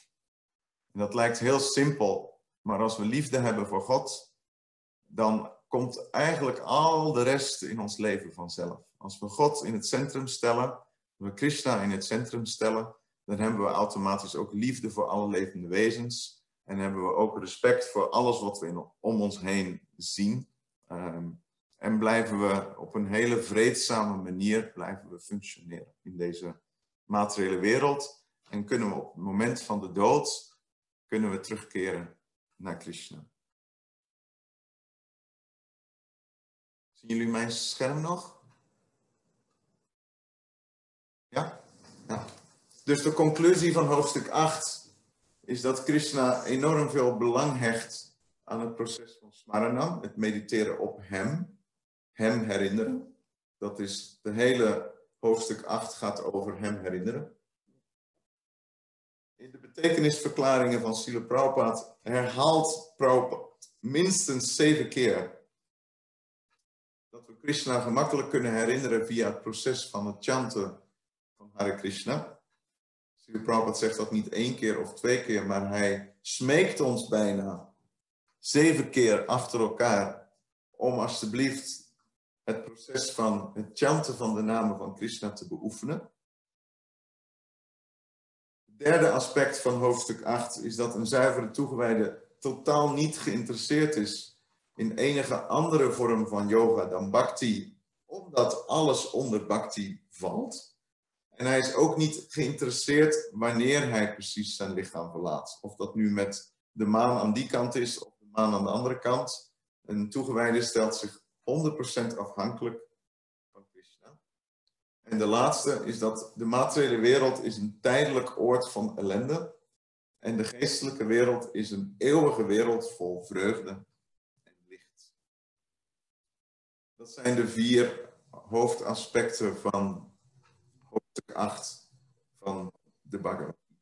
En dat lijkt heel simpel, maar als we liefde hebben voor God, dan komt eigenlijk al de rest in ons leven vanzelf. Als we God in het centrum stellen, als we Krishna in het centrum stellen, dan hebben we automatisch ook liefde voor alle levende wezens. En hebben we ook respect voor alles wat we in, om ons heen zien. Um, en blijven we op een hele vreedzame manier blijven we functioneren in deze materiële wereld. En kunnen we op het moment van de dood, kunnen we terugkeren naar Krishna. Zien jullie mijn scherm nog? Ja? Ja. Dus de conclusie van hoofdstuk acht is dat Krishna enorm veel belang hecht aan het proces van smaranam, het mediteren op hem, hem herinneren. Dat is de hele hoofdstuk acht gaat over hem herinneren. In de betekenisverklaringen van Srila Prabhupada herhaalt Prabhupada minstens zeven keer dat we Krishna gemakkelijk kunnen herinneren via het proces van het chanten van Hare Krishna. Srila Prabhupada zegt dat niet één keer of twee keer, maar hij smeekt ons bijna zeven keer achter elkaar om alsjeblieft het proces van het chanten van de namen van Krishna te beoefenen. Het derde aspect van hoofdstuk acht is dat een zuivere toegewijde totaal niet geïnteresseerd is in enige andere vorm van yoga dan bhakti, omdat alles onder bhakti valt. En hij is ook niet geïnteresseerd wanneer hij precies zijn lichaam verlaat. Of dat nu met de maan aan die kant is of de maan aan de andere kant. Een toegewijde stelt zich honderd procent afhankelijk van Krishna. En de laatste is dat de materiële wereld is een tijdelijk oord van ellende. En de geestelijke wereld is een eeuwige wereld vol vreugde. Dat zijn de vier hoofdaspecten van hoofdstuk acht van de Bhagavad Gita.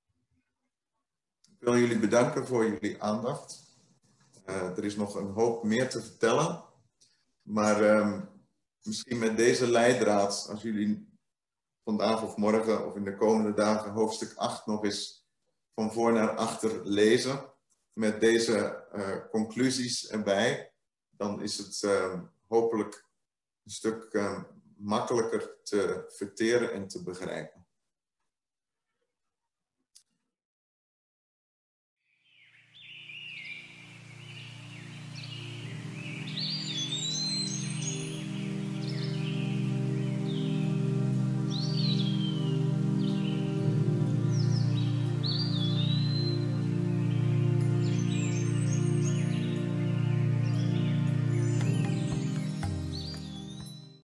Ik wil jullie bedanken voor jullie aandacht. Uh, er is nog een hoop meer te vertellen. Maar um, misschien met deze leidraad, als jullie vandaag of morgen of in de komende dagen hoofdstuk acht nog eens van voor naar achter lezen. Met deze uh, conclusies erbij. Dan is het uh, hopelijk een stuk uh, makkelijker te verteren en te begrijpen.